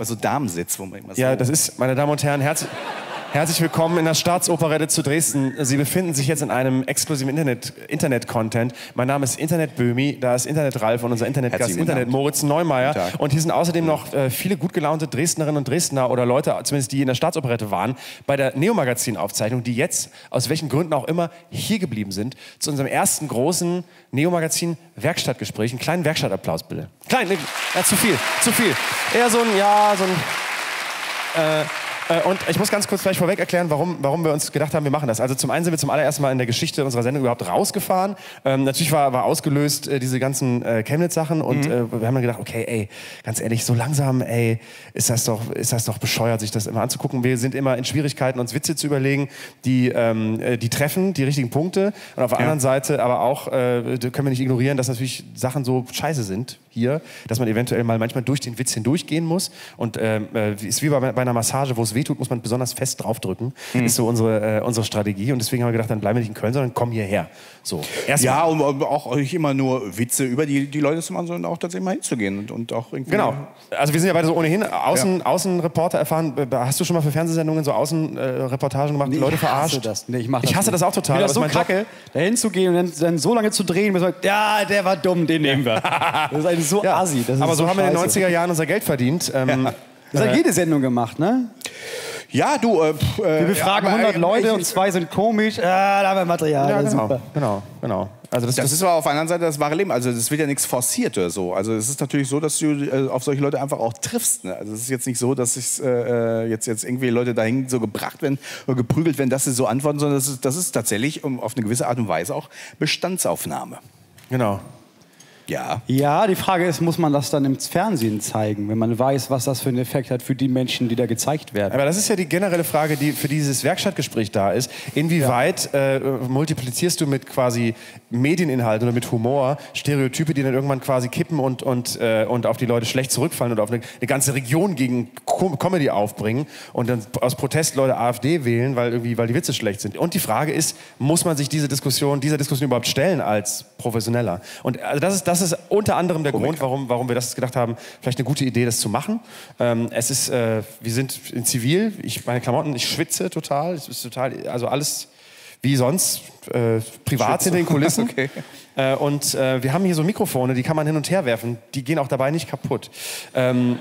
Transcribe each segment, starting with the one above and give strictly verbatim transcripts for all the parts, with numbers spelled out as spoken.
aber so Damensitz, wo man immer so... Ja, das ist, meine Damen und Herren, herzlich... Herzlich willkommen in der Staatsoperette zu Dresden. Sie befinden sich jetzt in einem exklusiven Internet, Internet-Content. Mein Name ist Internet Böhmi, da ist Internet Ralf und unser Internetgast Internet Moritz Neumeier. Und hier sind außerdem noch äh, viele gut gelaunte Dresdnerinnen und Dresdner oder Leute, zumindest die in der Staatsoperette waren, bei der Neo-Magazin-Aufzeichnung, die jetzt, aus welchen Gründen auch immer, hier geblieben sind, zu unserem ersten großen Neo-Magazin-Werkstattgespräch. Einen kleinen Werkstattapplaus, bitte. Klein, ja, zu viel, zu viel. Eher so ein, ja, so ein... Äh, Und ich muss ganz kurz vielleicht vorweg erklären, warum, warum wir uns gedacht haben, wir machen das. Also zum einen sind wir zum allerersten Mal in der Geschichte unserer Sendung überhaupt rausgefahren. Ähm, natürlich war, war ausgelöst äh, diese ganzen äh, Chemnitz-Sachen und mhm. äh, wir haben dann gedacht, okay, ey, ganz ehrlich, so langsam, ey, ist das doch, ist das doch bescheuert, sich das immer anzugucken. Wir sind immer in Schwierigkeiten, uns Witze zu überlegen, die, ähm, die treffen, die richtigen Punkte. Und auf der ja. anderen Seite aber auch äh, können wir nicht ignorieren, dass natürlich Sachen so scheiße sind hier, dass man eventuell mal manchmal durch den Witz hindurchgehen muss. Und äh, ist wie bei, bei einer Massage, wo es wehtut, muss man besonders fest draufdrücken. Mhm. Ist so unsere, äh, unsere Strategie. Und deswegen haben wir gedacht, dann bleiben wir nicht in Köln, sondern kommen hierher. So, ja, und auch nicht immer nur Witze über die, die Leute zu machen, sondern auch tatsächlich mal hinzugehen. Und, und auch irgendwie genau. Also wir sind ja beide so ohnehin Außen, ja. Außenreporter erfahren. Hast du schon mal für Fernsehsendungen so Außenreportagen gemacht, nee, Leute verarscht? Ich hasse das. Nee, ich, mach das ich hasse nicht. das auch total. Das ist so kacke, da hinzugehen und dann, dann so lange zu drehen, bis man sagt, ja, der war dumm, den nehmen wir. Das ist eigentlich so ja. assi. Das ist aber so, so haben wir in den neunziger Jahren Jahren unser Geld verdient. Ähm, ja. Das hat jede Sendung gemacht, ne? Ja, du... Äh, wir befragen ja, hundert Leute ich, und zwei sind komisch. Ah, da haben wir Material. Ja, genau, super. genau, genau. Also das, das, das ist aber auf der anderen Seite das wahre Leben. Also es wird ja nichts forciert oder so. Also es ist natürlich so, dass du äh, auf solche Leute einfach auch triffst. Ne? Also es ist jetzt nicht so, dass ich, äh, jetzt, jetzt irgendwie Leute dahin so gebracht werden oder geprügelt werden, dass sie so antworten, sondern das ist, das ist tatsächlich um, auf eine gewisse Art und Weise auch Bestandsaufnahme. Genau. Ja. Ja, die Frage ist, muss man das dann im Fernsehen zeigen, wenn man weiß, was das für einen Effekt hat für die Menschen, die da gezeigt werden? Aber das ist ja die generelle Frage, die für dieses Werkstattgespräch da ist. Inwieweit ja. äh, multiplizierst du mit quasi Medieninhalten oder mit Humor Stereotype, die dann irgendwann quasi kippen und, und, äh, und auf die Leute schlecht zurückfallen oder auf eine, eine ganze Region gegen Com Comedy aufbringen und dann aus Protest Leute AfD wählen, weil, irgendwie, weil die Witze schlecht sind. Und die Frage ist, muss man sich diese Diskussion, dieser Diskussion überhaupt stellen als Professioneller? Und also das ist Das ist unter anderem der Grund, warum, warum wir das gedacht haben, vielleicht eine gute Idee, das zu machen. Ähm, es ist, äh, wir sind in Zivil, ich, meine Klamotten, ich schwitze total, es ist total, also alles wie sonst, äh, privat hinter den Kulissen. Okay. Äh, und äh, wir haben hier so Mikrofone, die kann man hin und her werfen, die gehen auch dabei nicht kaputt. Ähm,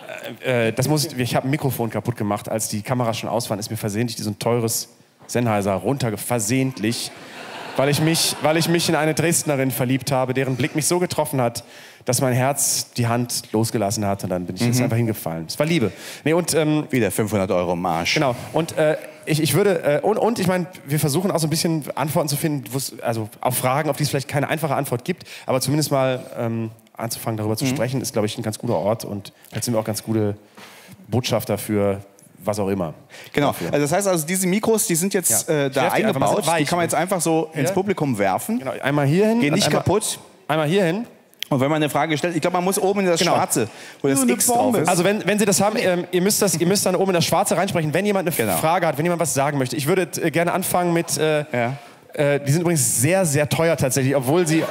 äh, das muss, ich habe ein Mikrofon kaputt gemacht, als die Kameras schon aus waren, ist mir versehentlich so ein teures Sennheiser runtergefallen, versehentlich. Weil ich, mich, weil ich mich in eine Dresdnerin verliebt habe, deren Blick mich so getroffen hat, dass mein Herz die Hand losgelassen hat und dann bin ich mhm. jetzt einfach hingefallen. Es war Liebe. Nee, und, ähm, wieder fünfhundert Euro im Arsch. Genau. Und äh, ich, ich würde, äh, und, und ich meine, wir versuchen auch so ein bisschen Antworten zu finden, also auf Fragen, auf die es vielleicht keine einfache Antwort gibt, aber zumindest mal ähm, anzufangen, darüber zu mhm. sprechen, ist, glaube ich, ein ganz guter Ort und vielleicht sind wir auch ganz gute Botschafter für was auch immer. Genau. Also das heißt also, diese Mikros, die sind jetzt ja. äh, da eingebaut. Die kann man jetzt einfach so ja. ins Publikum werfen. Genau. Einmal hier hin. Gehen nicht einmal, kaputt. Einmal hier hin. Und wenn man eine Frage stellt, ich glaube, man muss oben in das genau. Schwarze, wo das X drauf ist. Also wenn, wenn Sie das haben, ähm, ihr, müsst das, ihr müsst dann oben in das Schwarze reinsprechen, wenn jemand eine genau. Frage hat, wenn jemand was sagen möchte. Ich würde äh, gerne anfangen mit, äh, ja. äh, die sind übrigens sehr, sehr teuer tatsächlich, obwohl sie...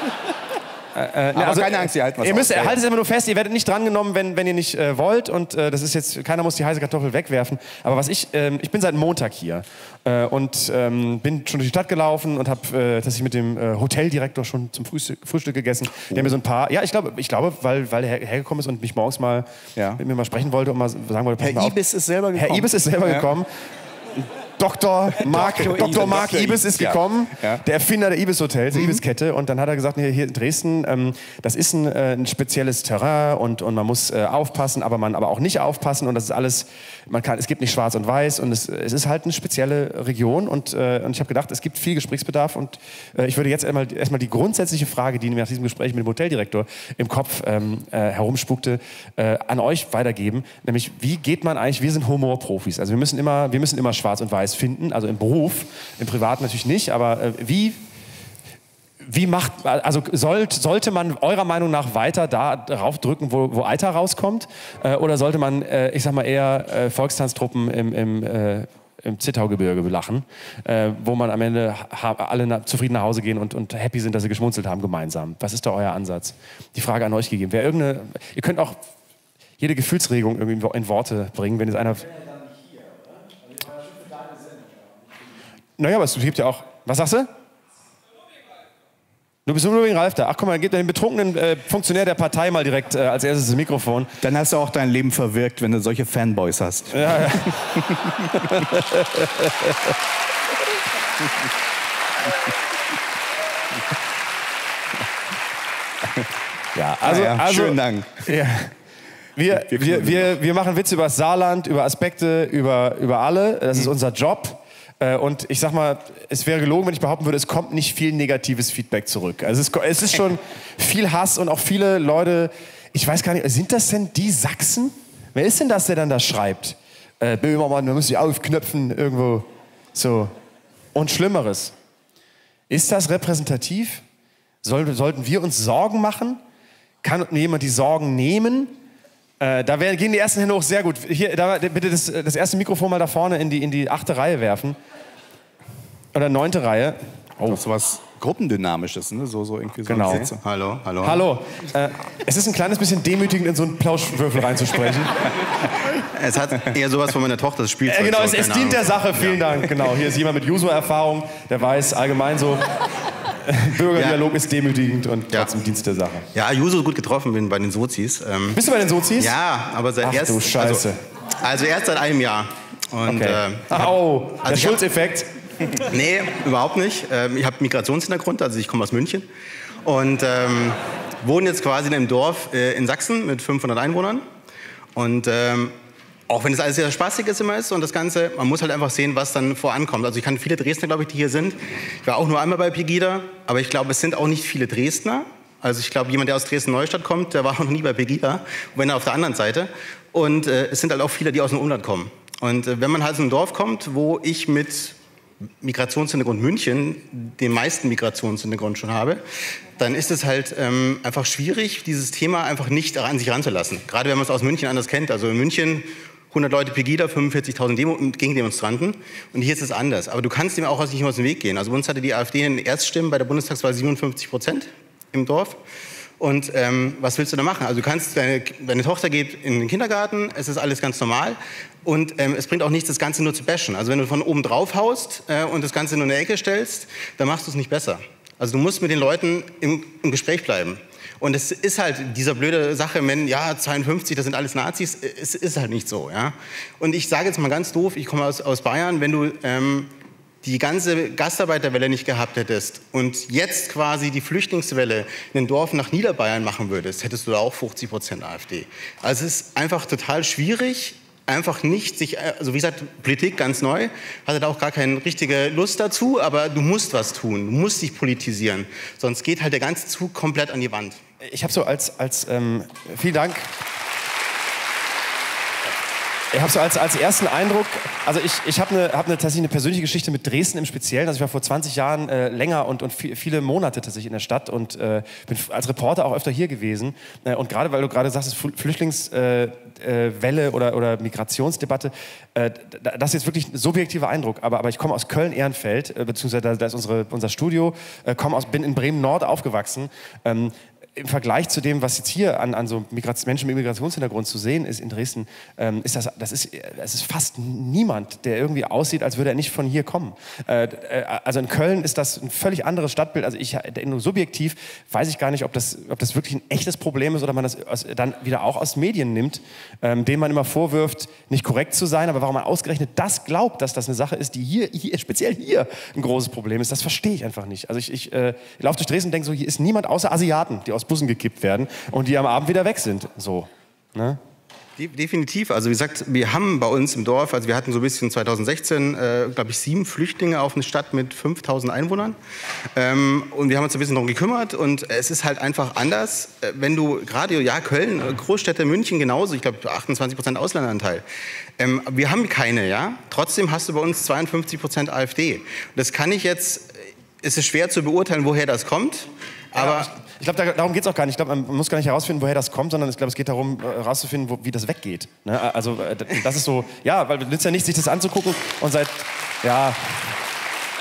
Äh, Aber also, keine Angst, ihr haltet was Ihr müsst, aus, haltet es immer nur fest, ihr werdet nicht drangenommen, wenn, wenn ihr nicht äh, wollt. Und äh, das ist jetzt, keiner muss die heiße Kartoffel wegwerfen. Aber was ich, ähm, ich bin seit Montag hier äh, und ähm, bin schon durch die Stadt gelaufen und habe äh, tatsächlich mit dem äh, Hoteldirektor schon zum Frühstück, Frühstück gegessen. Oh. Der mir so ein paar, ja, ich glaube, ich glaube, weil, weil er her, hergekommen ist und mich morgens mal ja. mit mir mal sprechen wollte und mal sagen wollte, pass Herr mal Ibis ist selber gekommen. Herr Ibis ist selber ja. gekommen. Doktor Mark, Doktor Mark Ibis ist gekommen, ja. der Erfinder der Ibis Hotels, der mhm. Ibis-Kette. Und dann hat er gesagt, hier, hier in Dresden, ähm, das ist ein, äh, ein spezielles Terrain und, und man muss äh, aufpassen, aber man aber auch nicht aufpassen. Und das ist alles, man kann, es gibt nicht schwarz und weiß und es, es ist halt eine spezielle Region. Und, äh, und ich habe gedacht, es gibt viel Gesprächsbedarf. Und äh, ich würde jetzt erstmal, erstmal die grundsätzliche Frage, die nach diesem Gespräch mit dem Hoteldirektor im Kopf ähm, äh, herumspukte, äh, an euch weitergeben. Nämlich, wie geht man eigentlich, wir sind Humorprofis, also wir müssen immer, wir müssen immer schwarz und weiß finden, also im Beruf, im Privaten natürlich nicht, aber äh, wie, wie macht, also sollt, sollte man eurer Meinung nach weiter da drauf drücken, wo, wo Alter rauskommt, äh, oder sollte man, äh, ich sag mal eher äh, Volkstanztruppen im, im, äh, im Zittaugebirge belachen, äh, wo man am Ende alle na zufrieden nach Hause gehen und, und happy sind, dass sie geschmunzelt haben gemeinsam. Was ist da euer Ansatz? Die Frage an euch gegeben. Wer irgendeine, ihr könnt auch jede Gefühlsregung irgendwie in Worte bringen, wenn jetzt einer... Naja, aber es gibt ja auch... Was sagst du? Du bist nur wegen Ralf da. Ach guck mal, gib den betrunkenen äh, Funktionär der Partei mal direkt äh, als erstes das Mikrofon. Dann hast du auch dein Leben verwirkt, wenn du solche Fanboys hast. Ja, ja. Ja, also, ja, also schönen Dank. Ja. Wir, wir, wir, wir machen Witze über das Saarland, über Aspekte, über, über alle. Das ist unser Job. Und ich sag mal, es wäre gelogen, wenn ich behaupten würde, es kommt nicht viel negatives Feedback zurück. Also es ist, es ist schon viel Hass und auch viele Leute, ich weiß gar nicht, sind das denn die Sachsen? Wer ist denn das, der dann da schreibt? Äh, Böhmermann, man muss sich aufknöpfen irgendwo. So. Und Schlimmeres. Ist das repräsentativ? Soll, sollten wir uns Sorgen machen? Kann jemand die Sorgen nehmen? Äh, da werden, gehen die ersten Hände hoch, sehr gut. Hier, da, bitte das, das erste Mikrofon mal da vorne in die, in die achte Reihe werfen. Oder neunte Reihe. Oh, so was Gruppendynamisches, ne? So, so irgendwie so. Genau. Sätze. Hallo, hallo. Hallo. Äh, es ist ein kleines bisschen demütigend, in so einen Plauschwürfel reinzusprechen. Es hat eher sowas von meiner Tochter, das Spielzeug. Äh, genau, so, es, es dient der Sache, vielen ja. Dank. Genau, hier ist jemand mit Juso-Erfahrung, der weiß allgemein so, Bürgerdialog ja. ist demütigend und trotzdem ja. Dienst der Sache. Ja, Juso gut getroffen bin bei den Sozis. Ähm, Bist du bei den Sozis? Ja, aber seit Ach, erst... du Scheiße. Also, also erst seit einem Jahr. Und, okay. äh, Ach, oh, also der Schulzeffekt. Nee, überhaupt nicht. Ähm, ich habe Migrationshintergrund, also ich komme aus München. Und ähm, wohne jetzt quasi in einem Dorf äh, in Sachsen mit fünfhundert Einwohnern. Und ähm, auch wenn es alles sehr spaßig ist immer ist und das Ganze, man muss halt einfach sehen, was dann vorankommt. Also ich kann viele Dresdner, glaube ich, die hier sind. Ich war auch nur einmal bei Pegida, aber ich glaube, es sind auch nicht viele Dresdner. Also ich glaube, jemand, der aus Dresden-Neustadt kommt, der war noch nie bei Pegida, wenn er auf der anderen Seite. Und äh, es sind halt auch viele, die aus dem Umland kommen. Und äh, wenn man halt in ein Dorf kommt, wo ich mit Migrationshintergrund München den meisten Migrationshintergrund schon habe, dann ist es halt ähm, einfach schwierig, dieses Thema einfach nicht an sich ranzulassen. Gerade wenn man es aus München anders kennt. Also in München hundert Leute Pegida, fünfundvierzigtausend Demo Gegendemonstranten. Und hier ist es anders. Aber du kannst dem auch nicht aus dem Weg gehen. Also bei uns hatte die AfD in Erststimmen bei der Bundestagswahl siebenundfünfzig Prozent im Dorf. Und ähm, was willst du da machen? Also du kannst, deine, deine Tochter geht in den Kindergarten, es ist alles ganz normal. Und ähm, es bringt auch nichts, das Ganze nur zu bashen. Also wenn du von oben drauf haust äh, und das Ganze nur in eine Ecke stellst, dann machst du es nicht besser. Also du musst mit den Leuten im, im Gespräch bleiben. Und es ist halt dieser blöde Sache, wenn, ja, zweiundfünfzig, das sind alles Nazis, es ist halt nicht so. Ja? Und ich sage jetzt mal ganz doof, ich komme aus, aus Bayern, wenn du ähm, die ganze Gastarbeiterwelle nicht gehabt hättest und jetzt quasi die Flüchtlingswelle in den Dorf nach Niederbayern machen würdest, hättest du da auch fünfzig Prozent AfD. Also es ist einfach total schwierig, einfach nicht sich, also wie gesagt, Politik ganz neu, hatte da auch gar keine richtige Lust dazu, aber du musst was tun, du musst dich politisieren, sonst geht halt der ganze Zug komplett an die Wand. Ich habe so als, als ähm, vielen Dank. Ich habe so als, als ersten Eindruck, also ich, ich habe eine, hab eine, tatsächlich eine persönliche Geschichte mit Dresden im Speziellen. Also ich war vor zwanzig Jahren äh, länger und, und viel, viele Monate tatsächlich in der Stadt und äh, bin als Reporter auch öfter hier gewesen. Äh, und gerade, weil du gerade sagst, Flüchtlingswelle äh, äh, oder, oder Migrationsdebatte, äh, das ist jetzt wirklich ein subjektiver Eindruck. Aber, aber ich komme aus Köln-Ehrenfeld, äh, beziehungsweise da, da ist unsere, unser Studio, äh, komm aus, bin in Bremen-Nord aufgewachsen. Ähm, Im Vergleich zu dem, was jetzt hier an, an so Migration, Menschen mit Migrationshintergrund zu sehen ist in Dresden, ähm, ist das, das ist, das ist fast niemand, der irgendwie aussieht, als würde er nicht von hier kommen. Äh, äh, also in Köln ist das ein völlig anderes Stadtbild. Also ich, nur subjektiv weiß ich gar nicht, ob das, ob das wirklich ein echtes Problem ist oder man das aus, dann wieder auch aus Medien nimmt, ähm, denen man immer vorwirft, nicht korrekt zu sein, aber warum man ausgerechnet das glaubt, dass das eine Sache ist, die hier, hier speziell hier ein großes Problem ist, das verstehe ich einfach nicht. Also ich, ich, äh, ich laufe durch Dresden und denke so, hier ist niemand außer Asiaten, die aus Bussen gekippt werden und die am Abend wieder weg sind. So, ne? Definitiv. Also wie gesagt, wir haben bei uns im Dorf, also wir hatten so ein bisschen zweitausendsechzehn, äh, glaube ich, sieben Flüchtlinge auf eine Stadt mit fünftausend Einwohnern. Ähm, und wir haben uns ein bisschen darum gekümmert und es ist halt einfach anders, äh, wenn du gerade, ja, Köln, Großstädte, München genauso, ich glaube achtundzwanzig Prozent Ausländeranteil. Ähm, wir haben keine, ja. Trotzdem hast du bei uns zweiundfünfzig Prozent AfD. Das kann ich jetzt, es ist schwer zu beurteilen, woher das kommt, aber... Ja, ich glaube, da, darum geht es auch gar nicht. Ich glaube, man muss gar nicht herausfinden, woher das kommt, sondern ich glaube, es geht darum, herauszufinden, wo, wie das weggeht. Ne? Also das ist so, ja, weil es nützt ja nicht, sich das anzugucken und seit, ja...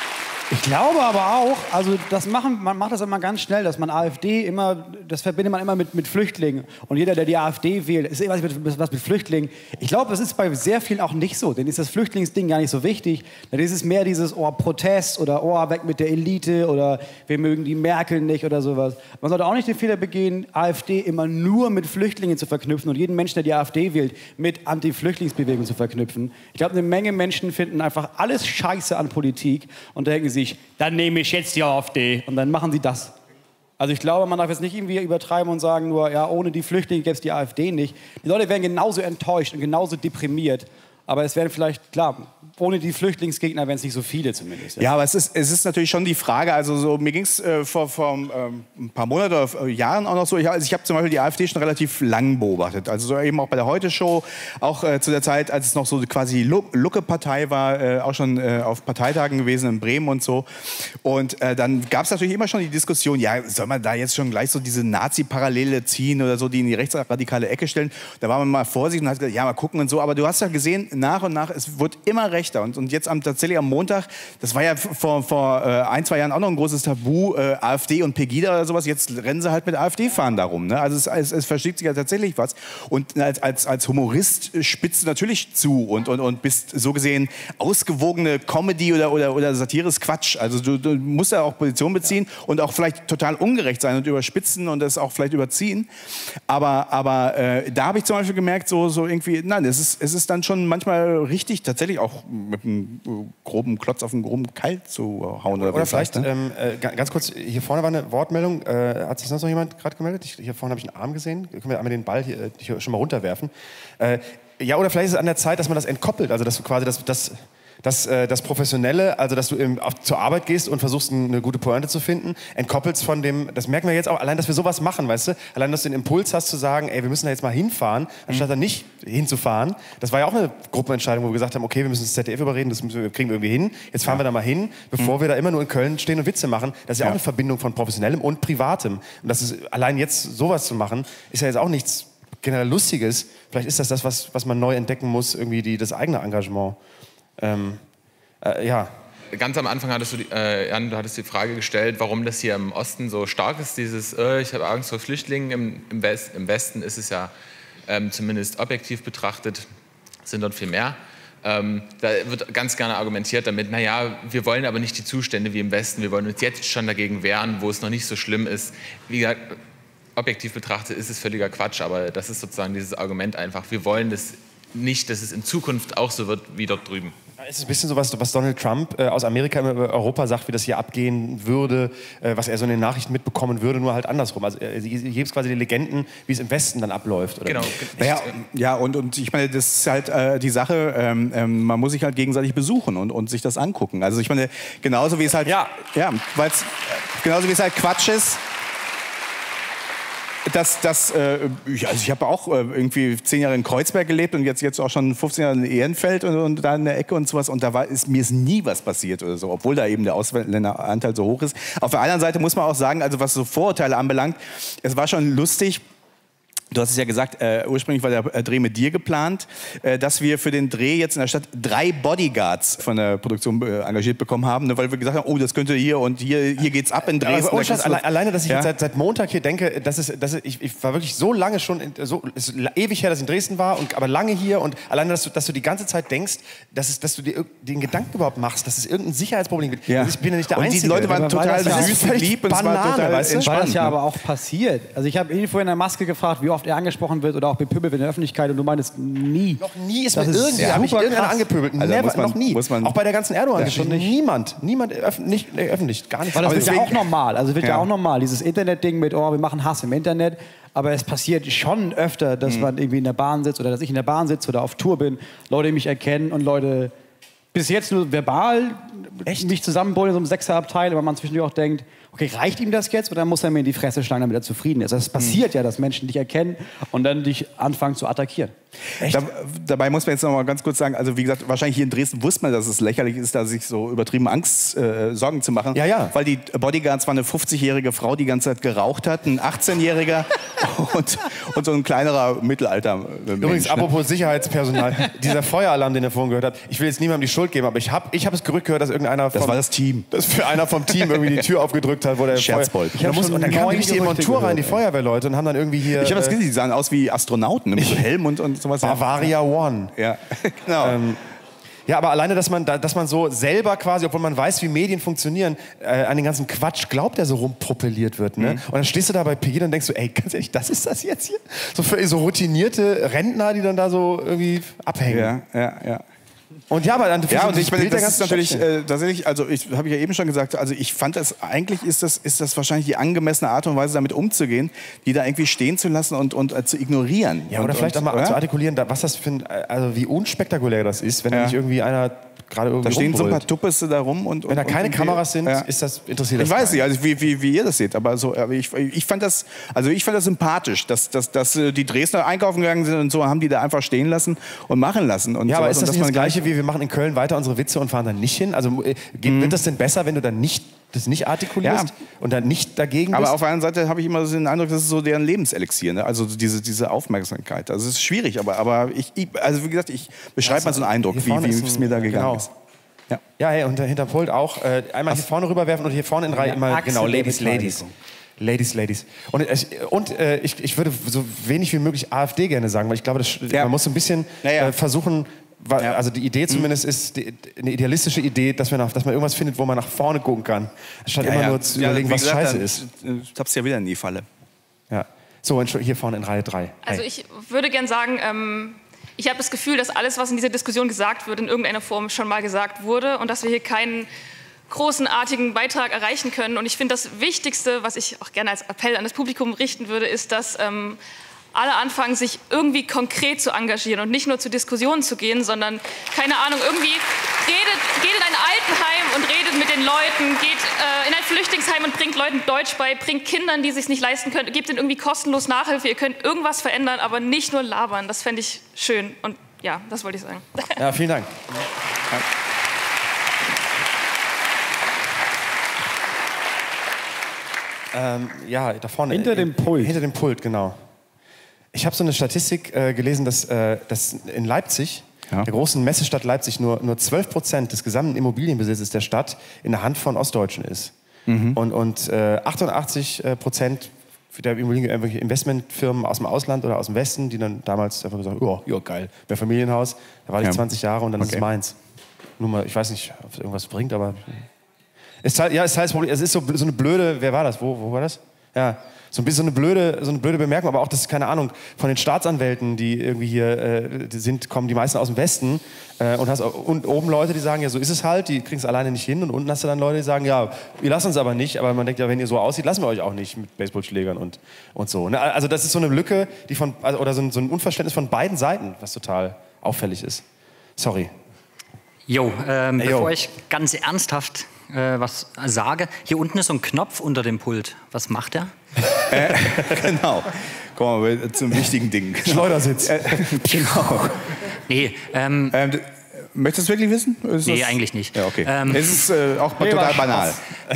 Ich glaube aber auch, also das machen, man macht das immer ganz schnell, dass man AfD immer, das verbindet man immer mit, mit Flüchtlingen. Und jeder, der die AfD wählt, ist immer was mit Flüchtlingen. Ich glaube, das ist bei sehr vielen auch nicht so, denn ist das Flüchtlingsding gar nicht so wichtig. Dann ist es mehr dieses, oh, Protest oder oh, weg mit der Elite oder wir mögen die Merkel nicht oder sowas. Man sollte auch nicht den Fehler begehen, AfD immer nur mit Flüchtlingen zu verknüpfen und jeden Menschen, der die AfD wählt, mit Anti-Flüchtlingsbewegung zu verknüpfen. Ich glaube, eine Menge Menschen finden einfach alles Scheiße an Politik und denken sich, dann nehme ich jetzt die AfD und dann machen sie das. Also ich glaube, man darf jetzt nicht irgendwie übertreiben und sagen nur, ja, ohne die Flüchtlinge gäbe es die AfD nicht. Die Leute wären genauso enttäuscht und genauso deprimiert. Aber es wären vielleicht, klar, ohne die Flüchtlingsgegner wären es nicht so viele zumindest. Ja, ja aber es ist, es ist natürlich schon die Frage, also so, mir ging es äh, vor, vor ähm, ein paar Monaten oder Jahren auch noch so, ich, also ich habe zum Beispiel die AfD schon relativ lang beobachtet, also so eben auch bei der Heute-Show, auch äh, zu der Zeit, als es noch so quasi Lucke-Partei war, äh, auch schon äh, auf Parteitagen gewesen in Bremen und so. Und äh, dann gab es natürlich immer schon die Diskussion, ja, soll man da jetzt schon gleich so diese Nazi-Parallele ziehen oder so, die in die rechtsradikale Ecke stellen. Da war man mal vorsichtig und hat gesagt, ja, mal gucken und so, aber du hast ja gesehen, nach und nach, es wird immer rechter. Und, und jetzt am, tatsächlich am Montag, das war ja vor, vor äh, ein, zwei Jahren auch noch ein großes Tabu, äh, AfD und Pegida oder sowas, jetzt rennen sie halt mit AfD-Fahren darum. Ne? Also es, es, es verschiebt sich ja tatsächlich was. Und als, als, als Humorist spitzt du natürlich zu und, und, und bist so gesehen ausgewogene Comedy oder, oder, oder Satire ist Quatsch. Also du, du musst ja auch Position beziehen ja. und auch vielleicht total ungerecht sein und überspitzen und das auch vielleicht überziehen. Aber, aber äh, da habe ich zum Beispiel gemerkt, so, so irgendwie, nein, es ist, es ist dann schon manchmal richtig, tatsächlich auch mit einem groben Klotz auf einen groben Keil zu hauen. Oder, oder vielleicht, ne? ähm, äh, ganz kurz, hier vorne war eine Wortmeldung. Äh, hat sich sonst noch jemand gerade gemeldet? Ich, hier vorne habe ich einen Arm gesehen. Können wir einmal den Ball hier, hier schon mal runterwerfen? Äh, ja, oder vielleicht ist es an der Zeit, dass man das entkoppelt. Also, dass du quasi das... das Das, äh, das Professionelle, also dass du im, auf, zur Arbeit gehst und versuchst, eine gute Pointe zu finden, entkoppelst von dem, das merken wir jetzt auch, allein, dass wir sowas machen, weißt du? Allein, dass du den Impuls hast zu sagen, ey, wir müssen da jetzt mal hinfahren, anstatt da nicht hinzufahren. Das war ja auch eine Gruppenentscheidung, wo wir gesagt haben, okay, wir müssen das Z D F überreden, das müssen wir, kriegen wir irgendwie hin. Jetzt fahren ja. wir da mal hin, bevor mhm. wir da immer nur in Köln stehen und Witze machen. Das ist ja, ja auch eine Verbindung von Professionellem und Privatem. Und das ist, allein jetzt sowas zu machen, ist ja jetzt auch nichts generell Lustiges. Vielleicht ist das das, was, was man neu entdecken muss, irgendwie die, das eigene Engagement. Ähm, äh, ja. Ganz am Anfang hattest du, die, äh, Jan, du hattest die Frage gestellt, warum das hier im Osten so stark ist, dieses, äh, ich habe Angst vor Flüchtlingen. Im, im, West, im Westen ist es ja ähm, zumindest objektiv betrachtet, sind dort viel mehr. Ähm, da wird ganz gerne argumentiert damit, naja, wir wollen aber nicht die Zustände wie im Westen, wir wollen uns jetzt schon dagegen wehren, wo es noch nicht so schlimm ist. Wie gesagt, objektiv betrachtet ist es völliger Quatsch, aber das ist sozusagen dieses Argument einfach, wir wollen das nicht, dass es in Zukunft auch so wird wie dort drüben. Es ist ein bisschen so, was, was Donald Trump äh, aus Amerika über Europa sagt, wie das hier abgehen würde, äh, was er so in den Nachrichten mitbekommen würde, nur halt andersrum. Also äh, hier gibt es quasi die Legenden, wie es im Westen dann abläuft. Oder? Genau. Naja, ja, und, und ich meine, das ist halt äh, die Sache, ähm, ähm, man muss sich halt gegenseitig besuchen und, und sich das angucken. Also ich meine, genauso wie es halt, ja, ja weil's, genauso wie es halt Quatsch ist, Das, das, äh, ja, also ich habe auch äh, irgendwie zehn Jahre in Kreuzberg gelebt und jetzt, jetzt auch schon fünfzehn Jahre in Ehrenfeld und, und da in der Ecke und sowas. Und da war, ist mir ist nie was passiert oder so, obwohl da eben der Ausländeranteil so hoch ist. Auf der anderen Seite muss man auch sagen, also was so Vorurteile anbelangt, es war schon lustig. Du hast es ja gesagt, äh, ursprünglich war der äh, Dreh mit dir geplant, äh, dass wir für den Dreh jetzt in der Stadt drei Bodyguards von der Produktion äh, engagiert bekommen haben, ne, weil wir gesagt haben, oh, das könnte hier und hier, hier geht's ab in Dresden. Aber, Scheiß, alle, alleine, dass ich ja? jetzt seit, seit Montag hier denke, das ist, das ist, ich, ich war wirklich so lange schon, in, so ist ewig her, dass ich in Dresden war, und, aber lange hier, und alleine, dass du, dass du die ganze Zeit denkst, dass, es, dass du dir den Gedanken überhaupt machst, dass es irgendein Sicherheitsproblem gibt. Ja. Also ich bin ja nicht der und Einzige. Die Leute waren total süß und lieb und es war total weißt du? entspannt. War das ja aber auch passiert. Also ich habe ihn vorhin in der Maske gefragt, wie oft er angesprochen wird oder auch bepöbelt wird in der Öffentlichkeit, und du meinst nie. Noch nie ist das mir ist irgendwie, habe ich irgendeiner angepöbelt. Also Never, muss man, noch nie. Muss man, auch bei der ganzen Erdogan-Geschichte. Niemand. Niemand öffentlich, nee, öffentlich. Gar nicht. Weil das aber wird ja auch normal. Also wird ja. ja auch normal. Dieses Internet-Ding mit, oh, wir machen Hass im Internet. Aber es passiert schon öfter, dass mhm. man irgendwie in der Bahn sitzt oder dass ich in der Bahn sitze oder auf Tour bin, Leute mich erkennen und Leute bis jetzt nur verbal Echt? mich zusammenbrüllen in so einem Sechserabteil, aber man zwischendurch auch denkt, okay, reicht ihm das jetzt oder muss er mir in die Fresse schlagen, damit er zufrieden ist? Also es passiert mhm. ja, dass Menschen dich erkennen und dann dich anfangen zu attackieren. Da, dabei muss man jetzt noch mal ganz kurz sagen, also wie gesagt, wahrscheinlich hier in Dresden wusste man, dass es lächerlich ist, da sich so übertrieben Angst, äh, Sorgen zu machen. Ja, ja. Weil die Bodyguards war eine fünfzigjährige Frau, die die ganze Zeit geraucht hat, ein achtzehnjähriger und, und so ein kleinerer Mittelalter. Übrigens, Mensch, apropos ne? Sicherheitspersonal, dieser Feueralarm, den ihr vorhin gehört habt, ich will jetzt niemandem die Schuld geben, aber ich habe ich hab das Gerücht gehört, dass irgendeiner vom, Das war das Team. dass für einer vom Team irgendwie die Tür aufgedrückt hat, wo der Scherzbold. Feuer, und, dann muss, und dann kamen die richtig in Montur rein, die Feuerwehrleute, und haben dann irgendwie hier... Ich habe das äh, gesehen, die sahen aus wie Astronauten mit so Helm und, und sowas. Bavaria One. Ja, genau. Ähm, Ja, aber alleine, dass man, dass man so selber quasi, obwohl man weiß, wie Medien funktionieren, äh, an den ganzen Quatsch glaubt, der so rumpropelliert wird. Ne? Mhm. Und dann stehst du da bei Pegida und denkst so, ey, ganz ehrlich, das ist das jetzt hier? So, für, so routinierte Rentner, die dann da so irgendwie abhängen. Ja, ja, ja. Und ja, aber dann ja, und ich meine, Bild der das ist ganzen natürlich Stadt. äh, tatsächlich, also ich habe ich ja eben schon gesagt, also ich fand das, eigentlich ist das, ist das wahrscheinlich die angemessene Art und Weise, damit umzugehen, die da irgendwie stehen zu lassen und, und äh, zu ignorieren. Ja, oder und, vielleicht und, auch mal oder? zu artikulieren, da- was das für ein, also wie unspektakulär das ist, wenn Ja. da nicht irgendwie einer gerade irgendwie Da stehen so ein paar rumbrüllt. Tuppes da rum und, und Wenn da und keine irgendwie- Kameras sind, Ja. ist das, interessiert das Ich weiß keinen. nicht, also wie, wie, wie ihr das seht, aber so, aber ich, ich fand das, also ich fand das sympathisch, dass, dass, dass äh, die Dresdner einkaufen gegangen sind und so, haben die da einfach stehen lassen und machen lassen. Und Ja, aber sowas. ist das Und nicht das dass man gleich- Gleiche, wie wir machen in Köln weiter unsere Witze und fahren dann nicht hin? Also äh, geht, Mhm. wird das denn besser, wenn du dann nicht, das nicht artikulierst Ja. und dann nicht dagegen bist? Aber auf der anderen Seite habe ich immer so den Eindruck, das ist so deren Lebenselixier, ne? Also diese, diese Aufmerksamkeit. Also es ist schwierig, aber, aber ich, ich, also wie gesagt, ich beschreibe mal so einen Eindruck, Hier wie, vorne wie ist ein- es mir da gegangen genau. ist. Ja. Ja, hey, und hinter Pult auch. Äh, einmal hier vorne rüberwerfen und hier vorne in Reihe immer, Achse genau, der Ladies, Ladies. Beteiligung. Ladies, Ladies. Und, ich, und äh, ich, ich würde so wenig wie möglich AfD gerne sagen, weil ich glaube, das, Ja. man muss so ein bisschen Ja, ja. äh, versuchen, wa- Ja. also die Idee zumindest ist die, eine idealistische Idee, dass, wir nach, dass man irgendwas findet, wo man nach vorne gucken kann, statt immer nur zu überlegen, wie was gesagt, scheiße dann, ist. Ich hab's ja wieder in die Falle. Ja. So, Entschuldigung, hier vorne in Reihe drei. Also ich würde gern sagen, ähm, ich habe das Gefühl, dass alles, was in dieser Diskussion gesagt wird, in irgendeiner Form schon mal gesagt wurde und dass wir hier keinen großen, artigen Beitrag erreichen können. Und ich finde, das Wichtigste, was ich auch gerne als Appell an das Publikum richten würde, ist, dass ähm, alle anfangen, sich irgendwie konkret zu engagieren und nicht nur zu Diskussionen zu gehen, sondern, keine Ahnung, irgendwie redet, geht in ein Altenheim und redet mit den Leuten, geht äh, in ein Flüchtlingsheim und bringt Leuten Deutsch bei, bringt Kindern, die es sich nicht leisten können, gebt ihnen irgendwie kostenlos Nachhilfe. Ihr könnt irgendwas verändern, aber nicht nur labern. Das fände ich schön. Und ja, das wollte ich sagen. Ja, vielen Dank. Ähm, ja, da vorne. Hinter äh, dem Pult. Hinter dem Pult, genau. Ich habe so eine Statistik äh, gelesen, dass, äh, dass in Leipzig, Ja. der großen Messestadt Leipzig, nur, nur zwölf Prozent des gesamten Immobilienbesitzes der Stadt in der Hand von Ostdeutschen ist. Mhm. Und, und äh, achtundachtzig Prozent der Immobilien, irgendwelche Investmentfirmen aus dem Ausland oder aus dem Westen, die dann damals einfach gesagt haben, ja, ja, geil, mehr Familienhaus, da war ich Ja. zwanzig Jahre und dann ist Okay. es meins. Nur mal, ich weiß nicht, ob es irgendwas bringt, aber es, ja, es, heißt, es ist so, so eine blöde, wer war das? Wo, wo war das? Ja, so ein bisschen so eine blöde, so eine blöde Bemerkung, aber auch, dass, keine Ahnung, von den Staatsanwälten, die irgendwie hier äh, die sind, kommen die meisten aus dem Westen äh, und hast und oben Leute, die sagen, ja, so ist es halt, die kriegen es alleine nicht hin und unten hast du dann Leute, die sagen, ja, wir lassen uns aber nicht, aber man denkt ja, wenn ihr so aussieht, lassen wir euch auch nicht mit Baseballschlägern und, und so. Ne? Also das ist so eine Lücke, die von, also, oder so ein, so ein Unverständnis von beiden Seiten, was total auffällig ist. Sorry. Jo, ähm, Ey, yo. bevor ich ganz ernsthaft äh, was sage, hier unten ist so ein Knopf unter dem Pult. Was macht der? Äh, genau. Kommen wir zum wichtigen Ding. Schleudersitz. Äh, genau. Nee, ähm, Ähm, d- möchtest du es wirklich wissen? Ist nee, das- eigentlich nicht. Ja, okay. Ähm, es ist äh, auch total banal.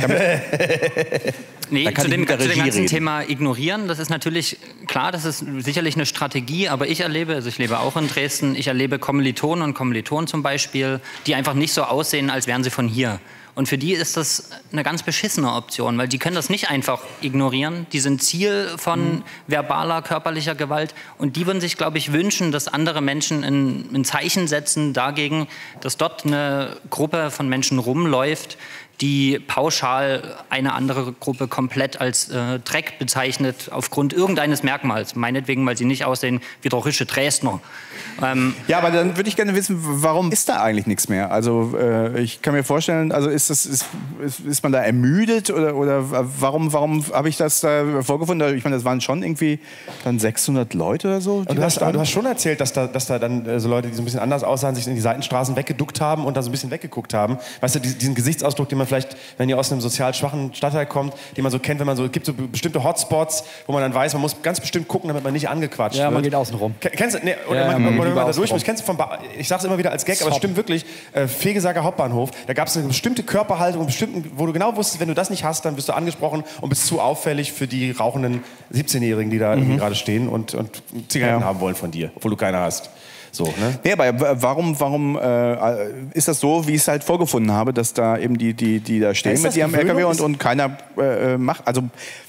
Nee, Da kann zu ich dem, mit der zu dem Regie ganzen reden. Thema ignorieren, das ist natürlich, klar, das ist sicherlich eine Strategie, aber ich erlebe, also ich lebe auch in Dresden, ich erlebe Kommilitonen und Kommilitonen zum Beispiel, die einfach nicht so aussehen, als wären sie von hier. Und für die ist das eine ganz beschissene Option, weil die können das nicht einfach ignorieren. Die sind Ziel von Mhm. verbaler, körperlicher Gewalt. Und die würden sich, glaube ich, wünschen, dass andere Menschen ein, ein Zeichen setzen dagegen, dass dort eine Gruppe von Menschen rumläuft, die pauschal eine andere Gruppe komplett als äh, Dreck bezeichnet, aufgrund irgendeines Merkmals. Meinetwegen, weil sie nicht aussehen wie der Rische Dresdner. Ähm, Ja, aber dann würde ich gerne wissen, warum ist da eigentlich nichts mehr? Also äh, ich kann mir vorstellen, also ist, das, ist, ist, ist man da ermüdet oder, oder warum, warum habe ich das da vorgefunden? Ich meine, das waren schon irgendwie dann sechshundert Leute oder so. die Und du da hast, aber standen. du hast schon erzählt, dass da, dass da dann äh, so Leute, die so ein bisschen anders aussahen, sich in die Seitenstraßen weggeduckt haben und da so ein bisschen weggeguckt haben. Weißt du, die- diesen Gesichtsausdruck, den man vielleicht, wenn ihr aus einem sozial schwachen Stadtteil kommt, die man so kennt, wenn man so, es gibt so bestimmte Hotspots, wo man dann weiß, man muss ganz bestimmt gucken, damit man nicht angequatscht Ja, wird. man geht außen rum. Kennst du, nee, oder Ja, man, ja, oder wenn man da durch rum. muss, kennst du vom ba ich sag's immer wieder als Gag, aber es stimmt wirklich, äh, Fegesacker Hauptbahnhof, da gab es eine bestimmte Körperhaltung, einen bestimmten, wo du genau wusstest, wenn du das nicht hast, dann wirst du angesprochen und bist zu auffällig für die rauchenden siebzehnjährigen, die da irgendwie gerade stehen und, und Zigaretten Ja. haben wollen von dir, obwohl du keine hast. So, ne? Ja, aber warum, warum äh, ist das so, wie ich es halt vorgefunden habe, dass da eben die, die, die da stehen Ist mit das ihrem L K W Gewöhnung? und, und keiner äh, macht? Also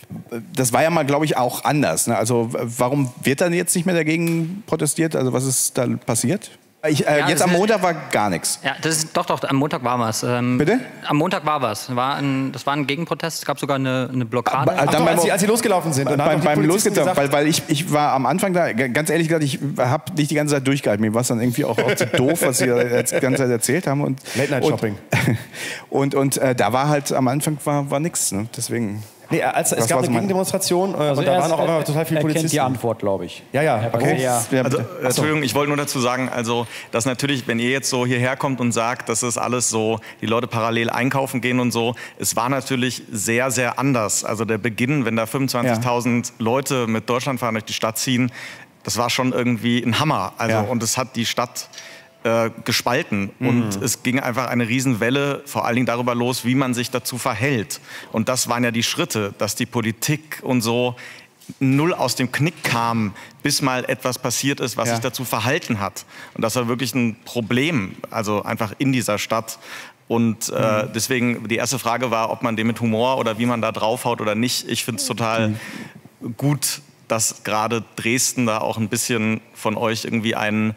das war ja mal, glaube ich, auch anders. Ne? Also warum wird dann jetzt nicht mehr dagegen protestiert? Also was ist da passiert? Ich, äh, Ja, jetzt das am ist- Montag war gar nichts. Ja, das ist, doch, doch, am Montag war was. Ähm, Bitte? Am Montag war was. War ein, das war ein Gegenprotest, es gab sogar eine, eine Blockade. Aber- Ach Dann doch, beim- als sie, als sie losgelaufen sind. Und dann Beim, haben die beim Polizisten Losgeht's, gesagt, weil, weil ich, ich war am Anfang da, g- ganz ehrlich gesagt, ich habe nicht die ganze Zeit durchgehalten. Mir war es dann irgendwie auch, auch zu doof, was sie da jetzt die ganze Zeit erzählt haben. Und, Late-Night-Shopping. Und, und, und äh, da war halt am Anfang war, war nichts. Ne? Deswegen. nee, als, es Was gab war so eine mein- Gegendemonstration äh, und da er waren ist- auch immer er- total viele er kennt Polizisten. die Antwort, glaube ich. Ja, ja, okay. Ja. Ja, Also, bitte. äh, Entschuldigung, ich wollte nur dazu sagen, also, dass natürlich, wenn ihr jetzt so hierher kommt und sagt, dass es alles so, die Leute parallel einkaufen gehen und so, es war natürlich sehr, sehr anders. Also der Beginn, wenn da fünfundzwanzigtausend Leute mit Deutschlandfahnen durch die Stadt ziehen, das war schon irgendwie ein Hammer. Also, Ja. und es hat die Stadt äh, gespalten. Und es ging einfach eine Riesenwelle, vor allen Dingen darüber los, wie man sich dazu verhält. Und das waren ja die Schritte, dass die Politik und so null aus dem Knick kam, bis mal etwas passiert ist, was Ja. sich dazu verhalten hat. Und das war wirklich ein Problem, also einfach in dieser Stadt. Und äh, deswegen, die erste Frage war, ob man dem mit Humor oder wie man da draufhaut oder nicht. Ich finde es total gut, dass gerade Dresden da auch ein bisschen von euch irgendwie einen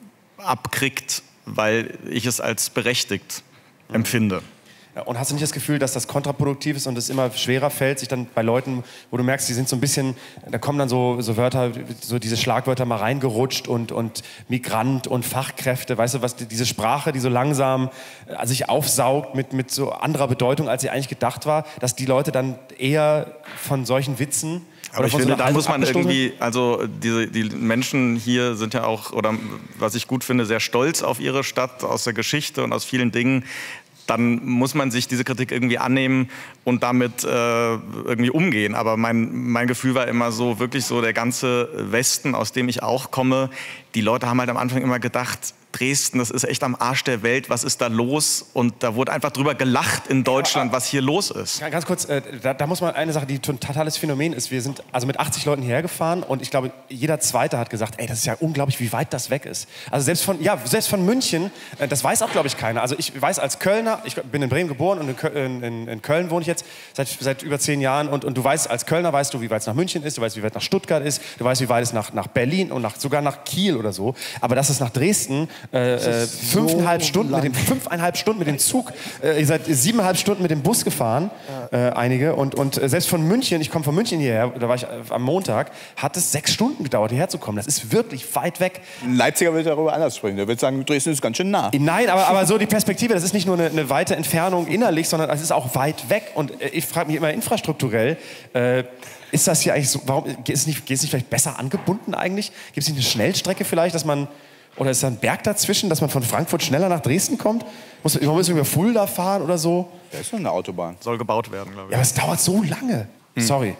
abkriegt, weil ich es als berechtigt empfinde. Ja, und hast du nicht das Gefühl, dass das kontraproduktiv ist und es immer schwerer fällt, sich dann bei Leuten, wo du merkst, die sind so ein bisschen, da kommen dann so, so Wörter, so diese Schlagwörter mal reingerutscht und, und Migrant und Fachkräfte, weißt du, was die- diese Sprache, die so langsam äh, sich aufsaugt mit, mit so anderer Bedeutung, als sie eigentlich gedacht war, dass die Leute dann eher von solchen Witzen Aber oder ich von so finde, einer da Haltung muss man abgestoßen irgendwie, also diese, die Menschen hier sind ja auch, oder was ich gut finde, sehr stolz auf ihre Stadt, aus der Geschichte und aus vielen Dingen. Dann muss man sich diese Kritik irgendwie annehmen und damit äh, irgendwie umgehen. Aber mein, mein Gefühl war immer so, wirklich so der ganze Westen, aus dem ich auch komme, die Leute haben halt am Anfang immer gedacht, Dresden, das ist echt am Arsch der Welt, was ist da los? Und da wurde einfach drüber gelacht in Deutschland, was hier los ist. Ja, ganz kurz, äh, da, da muss man eine Sache, die ein totales Phänomen ist. Wir sind also mit achtzig Leuten hierher gefahren und ich glaube, jeder Zweite hat gesagt, ey, das ist ja unglaublich, wie weit das weg ist. Also selbst von, ja, selbst von München, äh, das weiß auch, glaube ich, keiner. Also ich weiß als Kölner, ich bin in Bremen geboren und in, Köl in, in, in Köln wohne ich jetzt seit, seit über zehn Jahren und, und du weißt, als Kölner weißt du, wie weit es nach München ist, du weißt, wie weit es nach Stuttgart ist, du weißt, wie weit es nach, nach Berlin und nach, sogar nach Kiel oder so. Aber dass es nach Dresden äh, äh, fünfeinhalb Stunden mit dem fünfeinhalb Stunden mit dem Zug, äh, ihr seid siebeneinhalb Stunden mit dem Bus gefahren, äh, einige und und äh, selbst von München, ich komme von München hierher, da war ich äh, am Montag, hat es sechs Stunden gedauert, hierher zu kommen. Das ist wirklich weit weg. Ein Leipziger will darüber anders sprechen. Der wird sagen, Dresden ist ganz schön nah. Nein, aber, aber so die Perspektive, das ist nicht nur eine, eine weite Entfernung innerlich, sondern es ist auch weit weg. Und äh, ich frage mich immer infrastrukturell, äh, ist das hier eigentlich so, warum ist es nicht, ist es nicht vielleicht besser angebunden eigentlich? Gibt es nicht eine Schnellstrecke vielleicht, dass man, oder ist da ein Berg dazwischen, dass man von Frankfurt schneller nach Dresden kommt? Muss man muss man über Fulda fahren oder so? Da ist noch eine Autobahn. Soll gebaut werden, glaube ich. Ja, aber es dauert so lange. Sorry.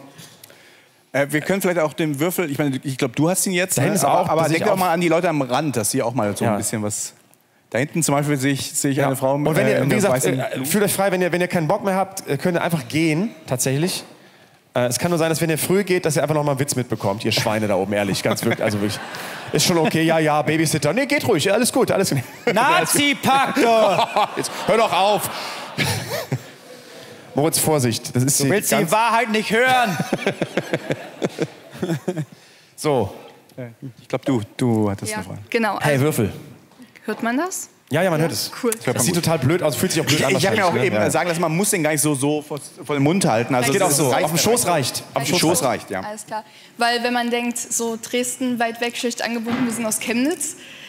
Äh, wir können vielleicht auch den Würfel, ich meine, ich glaube, du hast ihn jetzt, Da hinten ne? ist aber, auch- aber sehe ich denk doch auch- mal an die Leute am Rand, dass sie auch mal so Ja. ein bisschen was... Da hinten zum Beispiel sehe ich, sehe ich Ja. eine Frau mit Und wenn ihr, äh, in wie der gesagt, weißen äh, fühlt euch frei, wenn ihr, wenn ihr keinen Bock mehr habt, äh, könnt ihr einfach gehen, tatsächlich. Äh, es kann nur sein, dass wenn ihr früh geht, dass ihr einfach noch mal einen Witz mitbekommt, ihr Schweine da oben, ehrlich, ganz wirklich, also wirklich. Ist schon okay, ja, ja, Babysitter. Nee, geht ruhig, alles gut, alles gut. Nazi-Pakt! Jetzt hör doch auf. Moritz, Vorsicht, das ist Du willst die ganz- Wahrheit nicht hören! So, Ich glaube, du, du hattest Ja, eine Frage. genau. hey, Also, Würfel. hört man das? Ja, ja, man hört es. Cool. Das sieht total blöd aus, fühlt sich auch blöd Ich, an. ich habe mir auch wahrscheinlich, eben ne? sagen lassen, man muss den gar nicht so, so vor, vor den Mund halten. Also Geht es auch ist- so, reicht auf dem mir. Schoß reicht. Auf dem Auf dem Schoß reicht, ja. Alles klar. Weil wenn man denkt, so Dresden weit weg, schlecht angebunden, wir sind aus Chemnitz,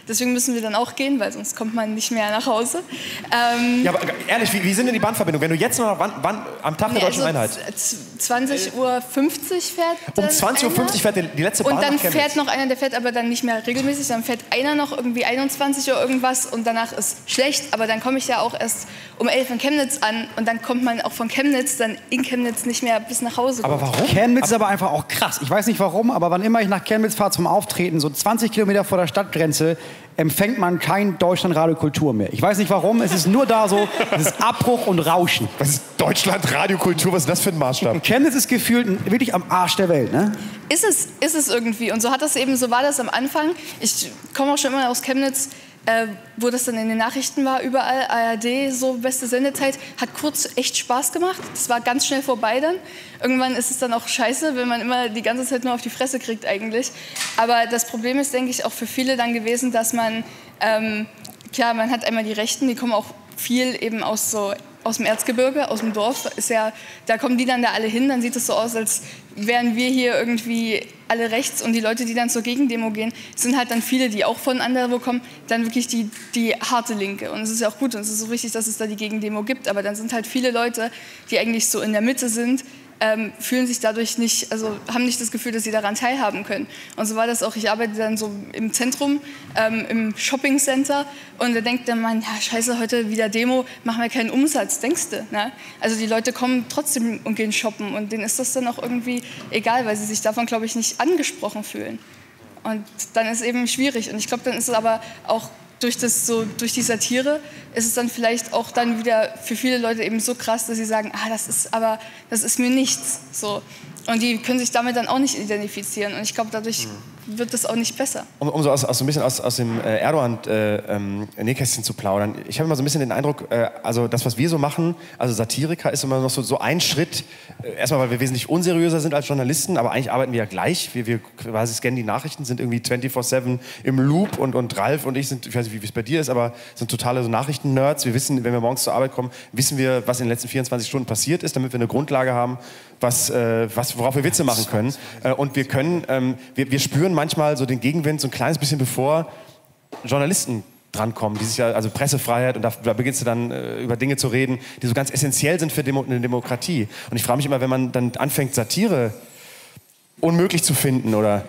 Deswegen müssen wir dann auch gehen, weil sonst kommt man nicht mehr nach Hause. Ähm, ja, aber ehrlich, wie, wie sind denn die Bahnverbindungen? Wenn du jetzt noch, wann, wann am Tag der nee, Deutschen also Einheit? zwanzig Uhr fünfzig fährt dann Um zwanzig Uhr fünfzig fährt die, die letzte Bahn und dann nach Chemnitz. fährt noch einer, der fährt aber dann nicht mehr regelmäßig, dann fährt einer noch irgendwie einundzwanzig Uhr irgendwas und danach ist schlecht, aber dann komme ich ja auch erst um elf in Chemnitz an und dann kommt man auch von Chemnitz dann in Chemnitz nicht mehr bis nach Hause. Aber warum? Chemnitz ist aber einfach auch krass. Ich weiß nicht warum, aber wann immer ich nach Chemnitz fahre zum Auftreten, so zwanzig Kilometer vor der Stadtgrenze, empfängt man kein Deutschlandradio Kultur mehr. Ich weiß nicht warum, es ist nur da so, es ist Abbruch und Rauschen. Was ist Deutschlandradio Kultur? Was ist das für ein Maßstab? Chemnitz ist gefühlt wirklich am Arsch der Welt, ne? Ist es, ist es irgendwie. Und so hat das eben, so war das am Anfang. Ich komme auch schon immer aus Chemnitz, äh, wo das dann in den Nachrichten war, überall, A R D, so beste Sendezeit, hat kurz echt Spaß gemacht. Das war ganz schnell vorbei dann. Irgendwann ist es dann auch scheiße, wenn man immer die ganze Zeit nur auf die Fresse kriegt eigentlich. Aber das Problem ist, denke ich, auch für viele dann gewesen, dass man, ähm, klar, man hat einmal die Rechten, die kommen auch viel eben aus so aus dem Erzgebirge, aus dem Dorf, ist ja, da kommen die dann da alle hin, dann sieht es so aus, als wären wir hier irgendwie alle rechts und die Leute, die dann zur Gegendemo gehen, sind halt dann viele, die auch von anderswo kommen, dann wirklich die, die harte Linke. Und es ist ja auch gut und es ist so richtig, dass es da die Gegendemo gibt, aber dann sind halt viele Leute, die eigentlich so in der Mitte sind, Ähm, fühlen sich dadurch nicht, also haben nicht das Gefühl, dass sie daran teilhaben können. Und so war das auch, ich arbeite dann so im Zentrum, ähm, im Shoppingcenter und da denkt der Mann, ja scheiße, heute wieder Demo, machen wir keinen Umsatz, denkst du? Ne? Also die Leute kommen trotzdem und gehen shoppen und denen ist das dann auch irgendwie egal, weil sie sich davon, glaube ich, nicht angesprochen fühlen. Und dann ist es eben schwierig und ich glaube, dann ist es aber auch durch, das so, durch die Satire ist es dann vielleicht auch dann wieder für viele Leute eben so krass, dass sie sagen, ah, das ist aber, das ist mir nichts. So. Und die können sich damit dann auch nicht identifizieren. Und ich glaube, dadurch mhm. wird das auch nicht besser. Um, um so, aus, aus so ein bisschen aus, aus dem äh, Erdogan-Nähkästchen äh, ähm, zu plaudern. Ich habe immer so ein bisschen den Eindruck, äh, also das, was wir so machen, also Satiriker, ist immer noch so, so ein Schritt. Äh, erstmal, weil wir wesentlich unseriöser sind als Journalisten, aber eigentlich arbeiten wir ja gleich. Wir, wir quasi scannen die Nachrichten, sind irgendwie vierundzwanzig sieben im Loop und, und Ralf und ich sind, ich weiß nicht, wie es bei dir ist, aber sind totale so Nachrichten-Nerds. Wir wissen, wenn wir morgens zur Arbeit kommen, wissen wir, was in den letzten vierundzwanzig Stunden passiert ist, damit wir eine Grundlage haben, was, äh, was, worauf wir Witze machen können. Äh, und wir können, ähm, wir, wir spüren manchmal so den Gegenwind so ein kleines bisschen, bevor Journalisten drankommen. Dieses Jahr, also Pressefreiheit, und da, da beginnst du dann äh, über Dinge zu reden, die so ganz essentiell sind für Demo, eine Demokratie. Und ich frage mich immer, wenn man dann anfängt, Satire unmöglich zu finden oder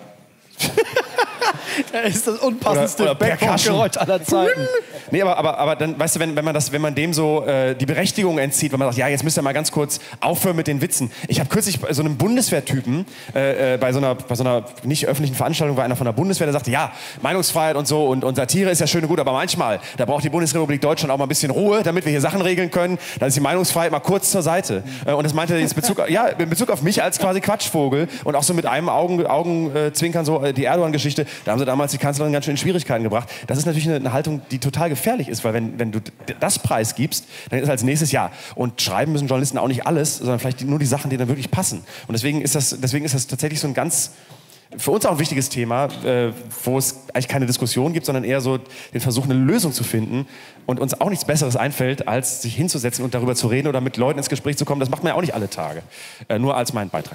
Das ist das unpassendste Background-Geräusch aller Zeiten. Nee, aber, aber, aber dann, weißt du, wenn, wenn, man das, wenn man dem so äh, die Berechtigung entzieht, wenn man sagt, ja, jetzt müsst ihr mal ganz kurz aufhören mit den Witzen. Ich habe kürzlich bei so einem Bundeswehrtypen, äh, bei, so einer, bei so einer nicht öffentlichen Veranstaltung war einer von der Bundeswehr, der sagte, ja, Meinungsfreiheit und so und, und Satire ist ja schön und gut, aber manchmal, da braucht die Bundesrepublik Deutschland auch mal ein bisschen Ruhe, damit wir hier Sachen regeln können. Da ist die Meinungsfreiheit mal kurz zur Seite. Äh, und das meinte jetzt Bezug, ja, in Bezug auf mich als quasi Quatschvogel und auch so mit einem Augen, Augenzwinkern so äh, die Erdogan-Geschichte, da haben sie damals die Kanzlerin ganz schön in Schwierigkeiten gebracht. Das ist natürlich eine, eine Haltung, die total gefährlich ist, weil wenn, wenn du das preisgibst, dann ist als nächstes Jahr. Und schreiben müssen Journalisten auch nicht alles, sondern vielleicht nur die Sachen, die dann wirklich passen. Und deswegen ist das, deswegen ist das tatsächlich so ein ganz, für uns auch ein wichtiges Thema, äh, wo es eigentlich keine Diskussion gibt, sondern eher so den Versuch, eine Lösung zu finden. Und uns auch nichts Besseres einfällt, als sich hinzusetzen und darüber zu reden oder mit Leuten ins Gespräch zu kommen. Das macht man ja auch nicht alle Tage. Äh, nur als meinen Beitrag.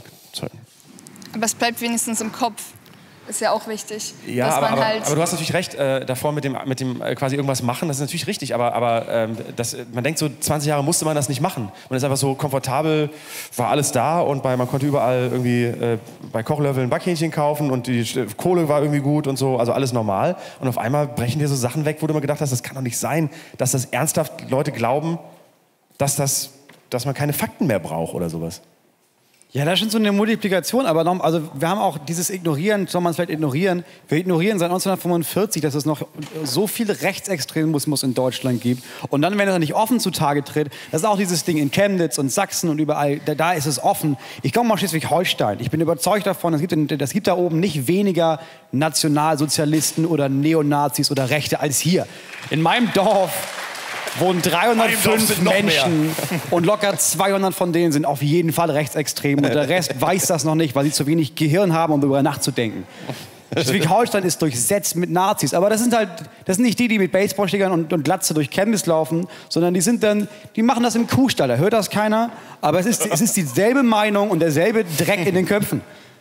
Aber es bleibt wenigstens im Kopf. Ist ja auch wichtig. Ja, dass aber, man aber, halt aber du hast natürlich recht, äh, davor mit dem, mit dem äh, quasi irgendwas machen, das ist natürlich richtig, aber, aber ähm, das, man denkt so, zwanzig Jahre musste man das nicht machen. Man ist einfach so komfortabel, war alles da und bei, man konnte überall irgendwie äh, bei Kochlöffel ein Backhähnchen kaufen und die äh, Kohle war irgendwie gut und so, also alles normal. Und auf einmal brechen dir so Sachen weg, wo du immer gedacht hast, das kann doch nicht sein, dass das ernsthaft Leute glauben, dass, das, dass man keine Fakten mehr braucht oder sowas. Ja, das ist schon so eine Multiplikation, aber noch, also wir haben auch dieses Ignorieren, soll man es vielleicht ignorieren, wir ignorieren seit neunzehnhundertfünfundvierzig, dass es noch so viel Rechtsextremismus in Deutschland gibt und dann, wenn er nicht offen zutage tritt, das ist auch dieses Ding in Chemnitz und Sachsen und überall, da, da ist es offen. Ich komme aus Schleswig-Holstein, ich bin überzeugt davon, es gibt, es gibt da oben nicht weniger Nationalsozialisten oder Neonazis oder Rechte als hier. In meinem Dorf wohnen dreihundertfünf Menschen und locker zweihundert von denen sind auf jeden Fall rechtsextrem und der Rest weiß das noch nicht, weil sie zu wenig Gehirn haben, um darüber nachzudenken. Schleswig-Holstein ist durchsetzt mit Nazis, aber das sind halt, das sind nicht die, die mit Baseballschlägern und, und Glatze durch Chemnitz laufen, sondern die sind dann, die machen das im Kuhstall, da hört das keiner, aber es ist, es ist dieselbe Meinung und derselbe Dreck in den Köpfen.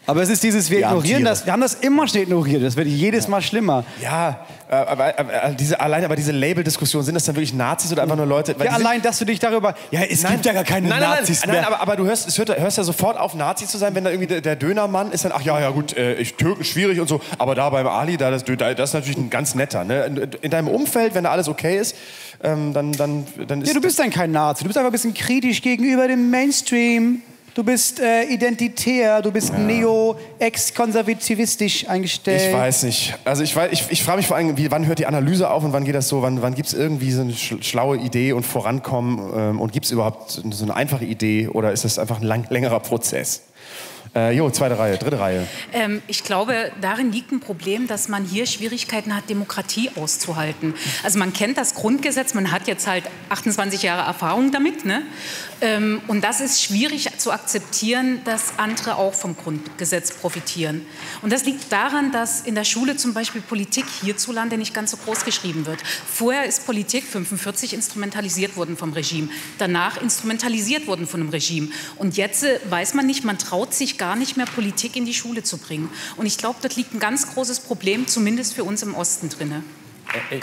Aber es ist dieses, wir Die ignorieren Tiere. das, wir haben das immer schon ignoriert, das wird jedes Mal schlimmer. Ja, äh, aber, aber diese, allein aber diese Label-Diskussion, sind das dann wirklich Nazis oder einfach nur Leute? Weil Ja, die sind- allein, dass du dich darüber, ja, es Nein, gibt ja gar keine nein, nein, Nazis nein, mehr. nein, aber, aber du hörst, es hört, hörst ja sofort auf, Nazi zu sein, wenn da irgendwie der, der Dönermann ist dann, ach ja, ja gut, äh, ich Türken schwierig und so, aber da beim Ali, da das, da, das ist natürlich ein ganz netter. Ne? In, in deinem Umfeld, wenn da alles okay ist, ähm, dann, dann, dann ist... Ja, du bist dann kein Nazi, du bist einfach ein bisschen kritisch gegenüber dem Mainstream. Du bist äh, identitär, du bist neo-ex-konservativistisch eingestellt. Ich weiß nicht. Also ich, weiß- ich, ich frage mich vor allem, wie, wann hört die Analyse auf und wann geht das so? Wann, wann gibt es irgendwie so eine sch schlaue Idee und Vorankommen? Ähm, und gibt es überhaupt so eine einfache Idee oder ist das einfach ein lang längerer Prozess? Äh, jo, zweite Reihe, dritte Reihe. Ähm, ich glaube, darin liegt ein Problem, dass man hier Schwierigkeiten hat, Demokratie auszuhalten. Also man kennt das Grundgesetz, man hat jetzt halt achtundzwanzig Jahre Erfahrung damit. Ne? Ähm, und das ist schwierig zu akzeptieren, dass andere auch vom Grundgesetz profitieren. Und das liegt daran, dass in der Schule zum Beispiel Politik hierzulande nicht ganz so groß geschrieben wird. Vorher ist Politik fünfundvierzig instrumentalisiert worden vom Regime, danach instrumentalisiert worden von dem Regime. Und jetzt äh, weiß man nicht, man traut sich gar nicht mehr, Politik in die Schule zu bringen. Und ich glaube, dort liegt ein ganz großes Problem, zumindest für uns im Osten drinne. Äh, äh.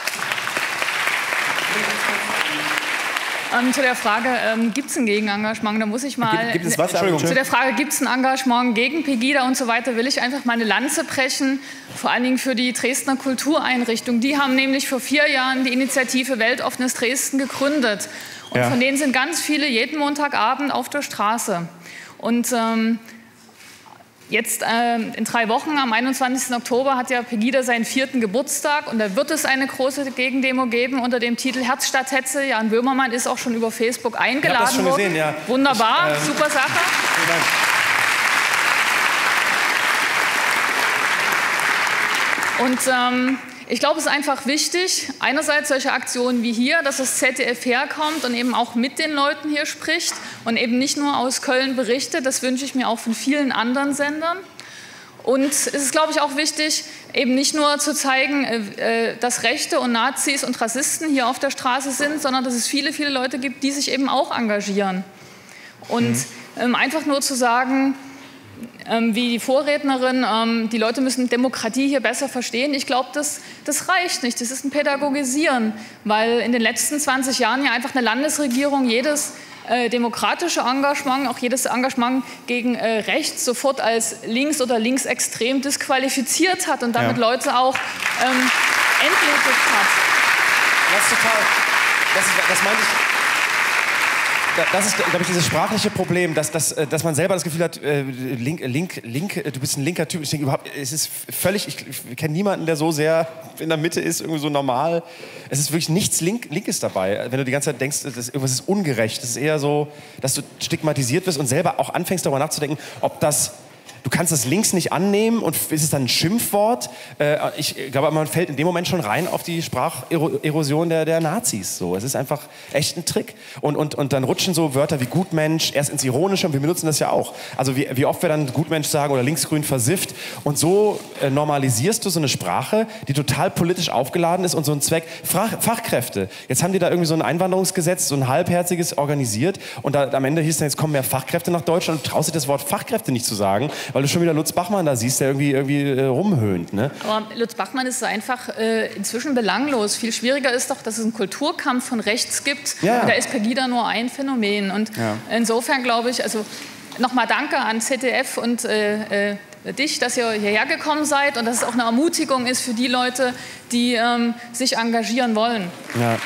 Ähm, zu der Frage, ähm, gibt es ein Gegenengagement? Da muss ich mal... Gibt, gibt es was? Entschuldigung. Zu der Frage, gibt es ein Engagement gegen Pegida und so weiter, will ich einfach mal eine Lanze brechen, vor allen Dingen für die Dresdner Kultureinrichtung. Die haben nämlich vor vier Jahren die Initiative Weltoffenes Dresden gegründet. Und Ja. von denen sind ganz viele jeden Montagabend auf der Straße. Und ähm, jetzt äh, in drei Wochen, am einundzwanzigsten Oktober, hat ja Pegida seinen vierten Geburtstag. Und da wird es eine große Gegendemo geben unter dem Titel Herz statt Hetze. Jan Böhmermann ist auch schon über Facebook eingeladen Ich hab das schon worden. gesehen, ja. Wunderbar, Ich, ähm, super Sache. Vielen Dank. Und ähm, ich glaube, es ist einfach wichtig, einerseits solche Aktionen wie hier, dass das Z D F herkommt und eben auch mit den Leuten hier spricht und eben nicht nur aus Köln berichtet. Das wünsche ich mir auch von vielen anderen Sendern. Und es ist, glaube ich, auch wichtig, eben nicht nur zu zeigen, äh, dass Rechte und Nazis und Rassisten hier auf der Straße sind, sondern dass es viele, viele Leute gibt, die sich eben auch engagieren. Und mhm. ähm, einfach nur zu sagen, Ähm, wie die Vorrednerin, ähm, die Leute müssen Demokratie hier besser verstehen. Ich glaube, das, das reicht nicht. Das ist ein Pädagogisieren, weil in den letzten zwanzig Jahren ja einfach eine Landesregierung jedes äh, demokratische Engagement, auch jedes Engagement gegen äh, rechts sofort als links oder linksextrem disqualifiziert hat und damit Ja. Leute auch ähm, entmutigt hat. Das ist total, das, ist, das meine ich... Das ist, glaube ich, dieses sprachliche Problem, dass, dass, dass man selber das Gefühl hat, äh, link, link, link, du bist ein linker Typ. Ich denke überhaupt, es ist völlig, ich, ich kenne niemanden, der so sehr in der Mitte ist, irgendwie so normal. Es ist wirklich nichts Link, Linkes dabei. Wenn du die ganze Zeit denkst, das, irgendwas ist ungerecht. Es ist eher so, dass du stigmatisiert wirst und selber auch anfängst, darüber nachzudenken, ob das... Du kannst das links nicht annehmen und ist es dann ein Schimpfwort? Äh, ich glaube, man fällt in dem Moment schon rein auf die Spracherosion der, der Nazis. So. Es ist einfach echt ein Trick. Und, und, und dann rutschen so Wörter wie Gutmensch erst ins Ironische und wir benutzen das ja auch. Also wie, wie oft wir dann Gutmensch sagen oder linksgrün versifft. Und so äh, normalisierst du so eine Sprache, die total politisch aufgeladen ist und so ein Zweck. Fach, Fachkräfte. Jetzt haben die da irgendwie so ein Einwanderungsgesetz, so ein halbherziges organisiert. Und da, am Ende hieß dann, jetzt kommen mehr Fachkräfte nach Deutschland. Und traust dich das Wort Fachkräfte nicht zu sagen, weil du schon wieder Lutz Bachmann da siehst, der irgendwie, irgendwie äh, rumhöhnt. Ne? Aber Lutz Bachmann ist einfach äh, inzwischen belanglos. Viel schwieriger ist doch, dass es einen Kulturkampf von rechts gibt. Ja. Und da ist Pegida nur ein Phänomen. Und Ja. insofern glaube ich, also nochmal danke an Z D F und äh, äh, dich, dass ihr hierher gekommen seid und dass es auch eine Ermutigung ist für die Leute, die ähm, sich engagieren wollen. Ja.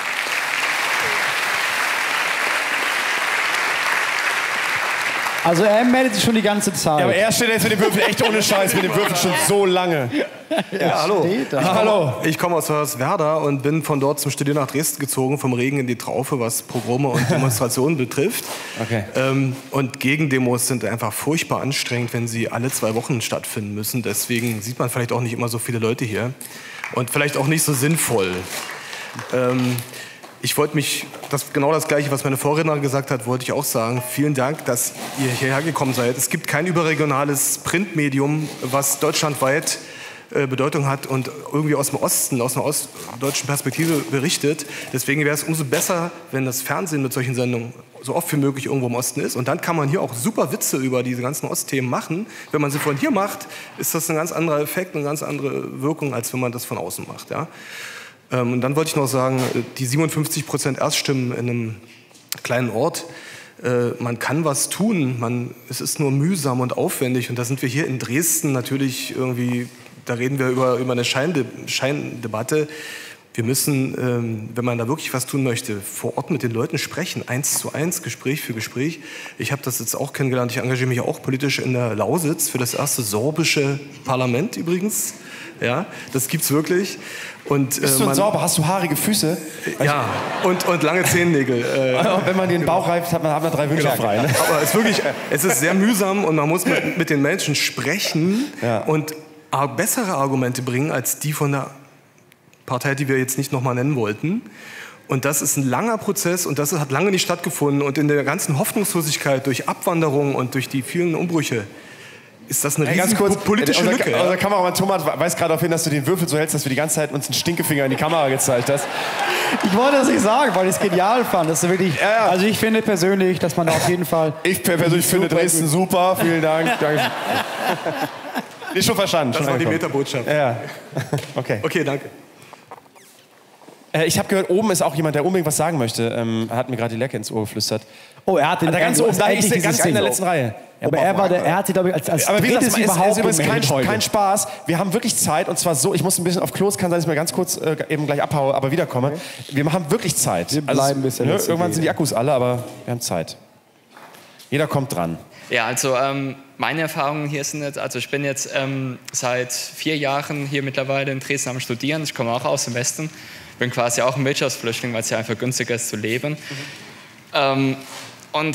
Also er meldet sich schon die ganze Zeit. Ja, aber er steht jetzt mit dem Würfel echt ohne Scheiß, mit dem Würfel schon so lange. Ja, hallo. steht da. Ich Hallo. komme ich komme aus Hoyerswerda und bin von dort zum Studieren nach Dresden gezogen, vom Regen in die Traufe, was Pogrome und Demonstrationen betrifft. Okay. Ähm, und Gegendemos sind einfach furchtbar anstrengend, wenn sie alle zwei Wochen stattfinden müssen. Deswegen sieht man vielleicht auch nicht immer so viele Leute hier. Und vielleicht auch nicht so sinnvoll. Ähm, Ich wollte mich, das, genau das Gleiche, was meine Vorrednerin gesagt hat, wollte ich auch sagen. Vielen Dank, dass ihr hierher gekommen seid. Es gibt kein überregionales Printmedium, was deutschlandweit äh, Bedeutung hat und irgendwie aus dem Osten, aus einer ostdeutschen Perspektive berichtet. Deswegen wäre es umso besser, wenn das Fernsehen mit solchen Sendungen so oft wie möglich irgendwo im Osten ist. Und dann kann man hier auch super Witze über diese ganzen Ostthemen machen. Wenn man sie von hier macht, ist das ein ganz anderer Effekt, eine ganz andere Wirkung, als wenn man das von außen macht. Ja? Ähm, und dann wollte ich noch sagen, die siebenundfünfzig Prozent Erststimmen in einem kleinen Ort, äh, man kann was tun, man, es ist nur mühsam und aufwendig. Und da sind wir hier in Dresden natürlich irgendwie, da reden wir über, über eine Scheinde, Scheindebatte. Wir müssen, ähm, wenn man da wirklich was tun möchte, vor Ort mit den Leuten sprechen, eins zu eins, Gespräch für Gespräch. Ich habe das jetzt auch kennengelernt, ich engagiere mich auch politisch in der Lausitz für das erste sorbische Parlament übrigens. Ja, das gibt's wirklich. Und, äh, Bist du ein man, Sorber? Hast du haarige Füße? Ja, und, und lange Zehennägel. Äh, Wenn man den Bauch reibt, hat man, hat man drei Wünsche genau. frei. Ne? Aber es ist wirklich, es ist sehr mühsam und man muss mit, mit den Menschen sprechen Ja. und bessere Argumente bringen als die von der Partei, die wir jetzt nicht nochmal nennen wollten. Und das ist ein langer Prozess und das hat lange nicht stattgefunden. Und in der ganzen Hoffnungslosigkeit durch Abwanderung und durch die vielen Umbrüche ist das eine Hey, ganz riesige kurz, politische unser, Lücke. Unser Kameramann Thomas weist gerade darauf hin, dass du den Würfel so hältst, dass wir die ganze Zeit uns einen Stinkefinger in die Kamera gezeigt hast. Ich wollte das nicht sagen, weil ich es genial fand. Das ist wirklich, Ja, ja. Also ich finde persönlich, dass man da auf jeden Fall... Ich persönlich finde Super Dresden gut. super. Vielen Dank. Danke. Ist schon verstanden. Das schon war die angekommen. Metabotschaft. Ja. Okay. Okay, danke. Äh, ich habe gehört, oben ist auch jemand, der unbedingt was sagen möchte. Ähm, hat mir gerade die Lecke ins Ohr geflüstert. Oh, er hat den... Ah, da ganz er- oben, da endlich ist der dieses ganz in der Ding. letzten Reihe. Ja, aber er war der, er hat sie, glaube ich, als, als Aber wie gesagt, es drittes ist, überhaupt ist übrigens kein, gemeldet heute. kein Spaß. Wir haben wirklich Zeit und zwar so, ich muss ein bisschen auf Klo, es kann sein, dass ich mir ganz kurz äh, eben gleich abhaue, aber wiederkomme. Okay. Wir haben wirklich Zeit. Wir bleiben bis ne, der letzte irgendwann geht. sind die Akkus alle, aber wir haben Zeit. Jeder kommt dran. Ja, also ähm, meine Erfahrungen hier sind jetzt, also ich bin jetzt ähm, seit vier Jahren hier mittlerweile in Dresden am Studieren. Ich komme auch aus dem Westen, bin quasi auch ein Wirtschaftsflüchtling, weil es hier einfach günstiger ist zu leben. Mhm. Ähm, und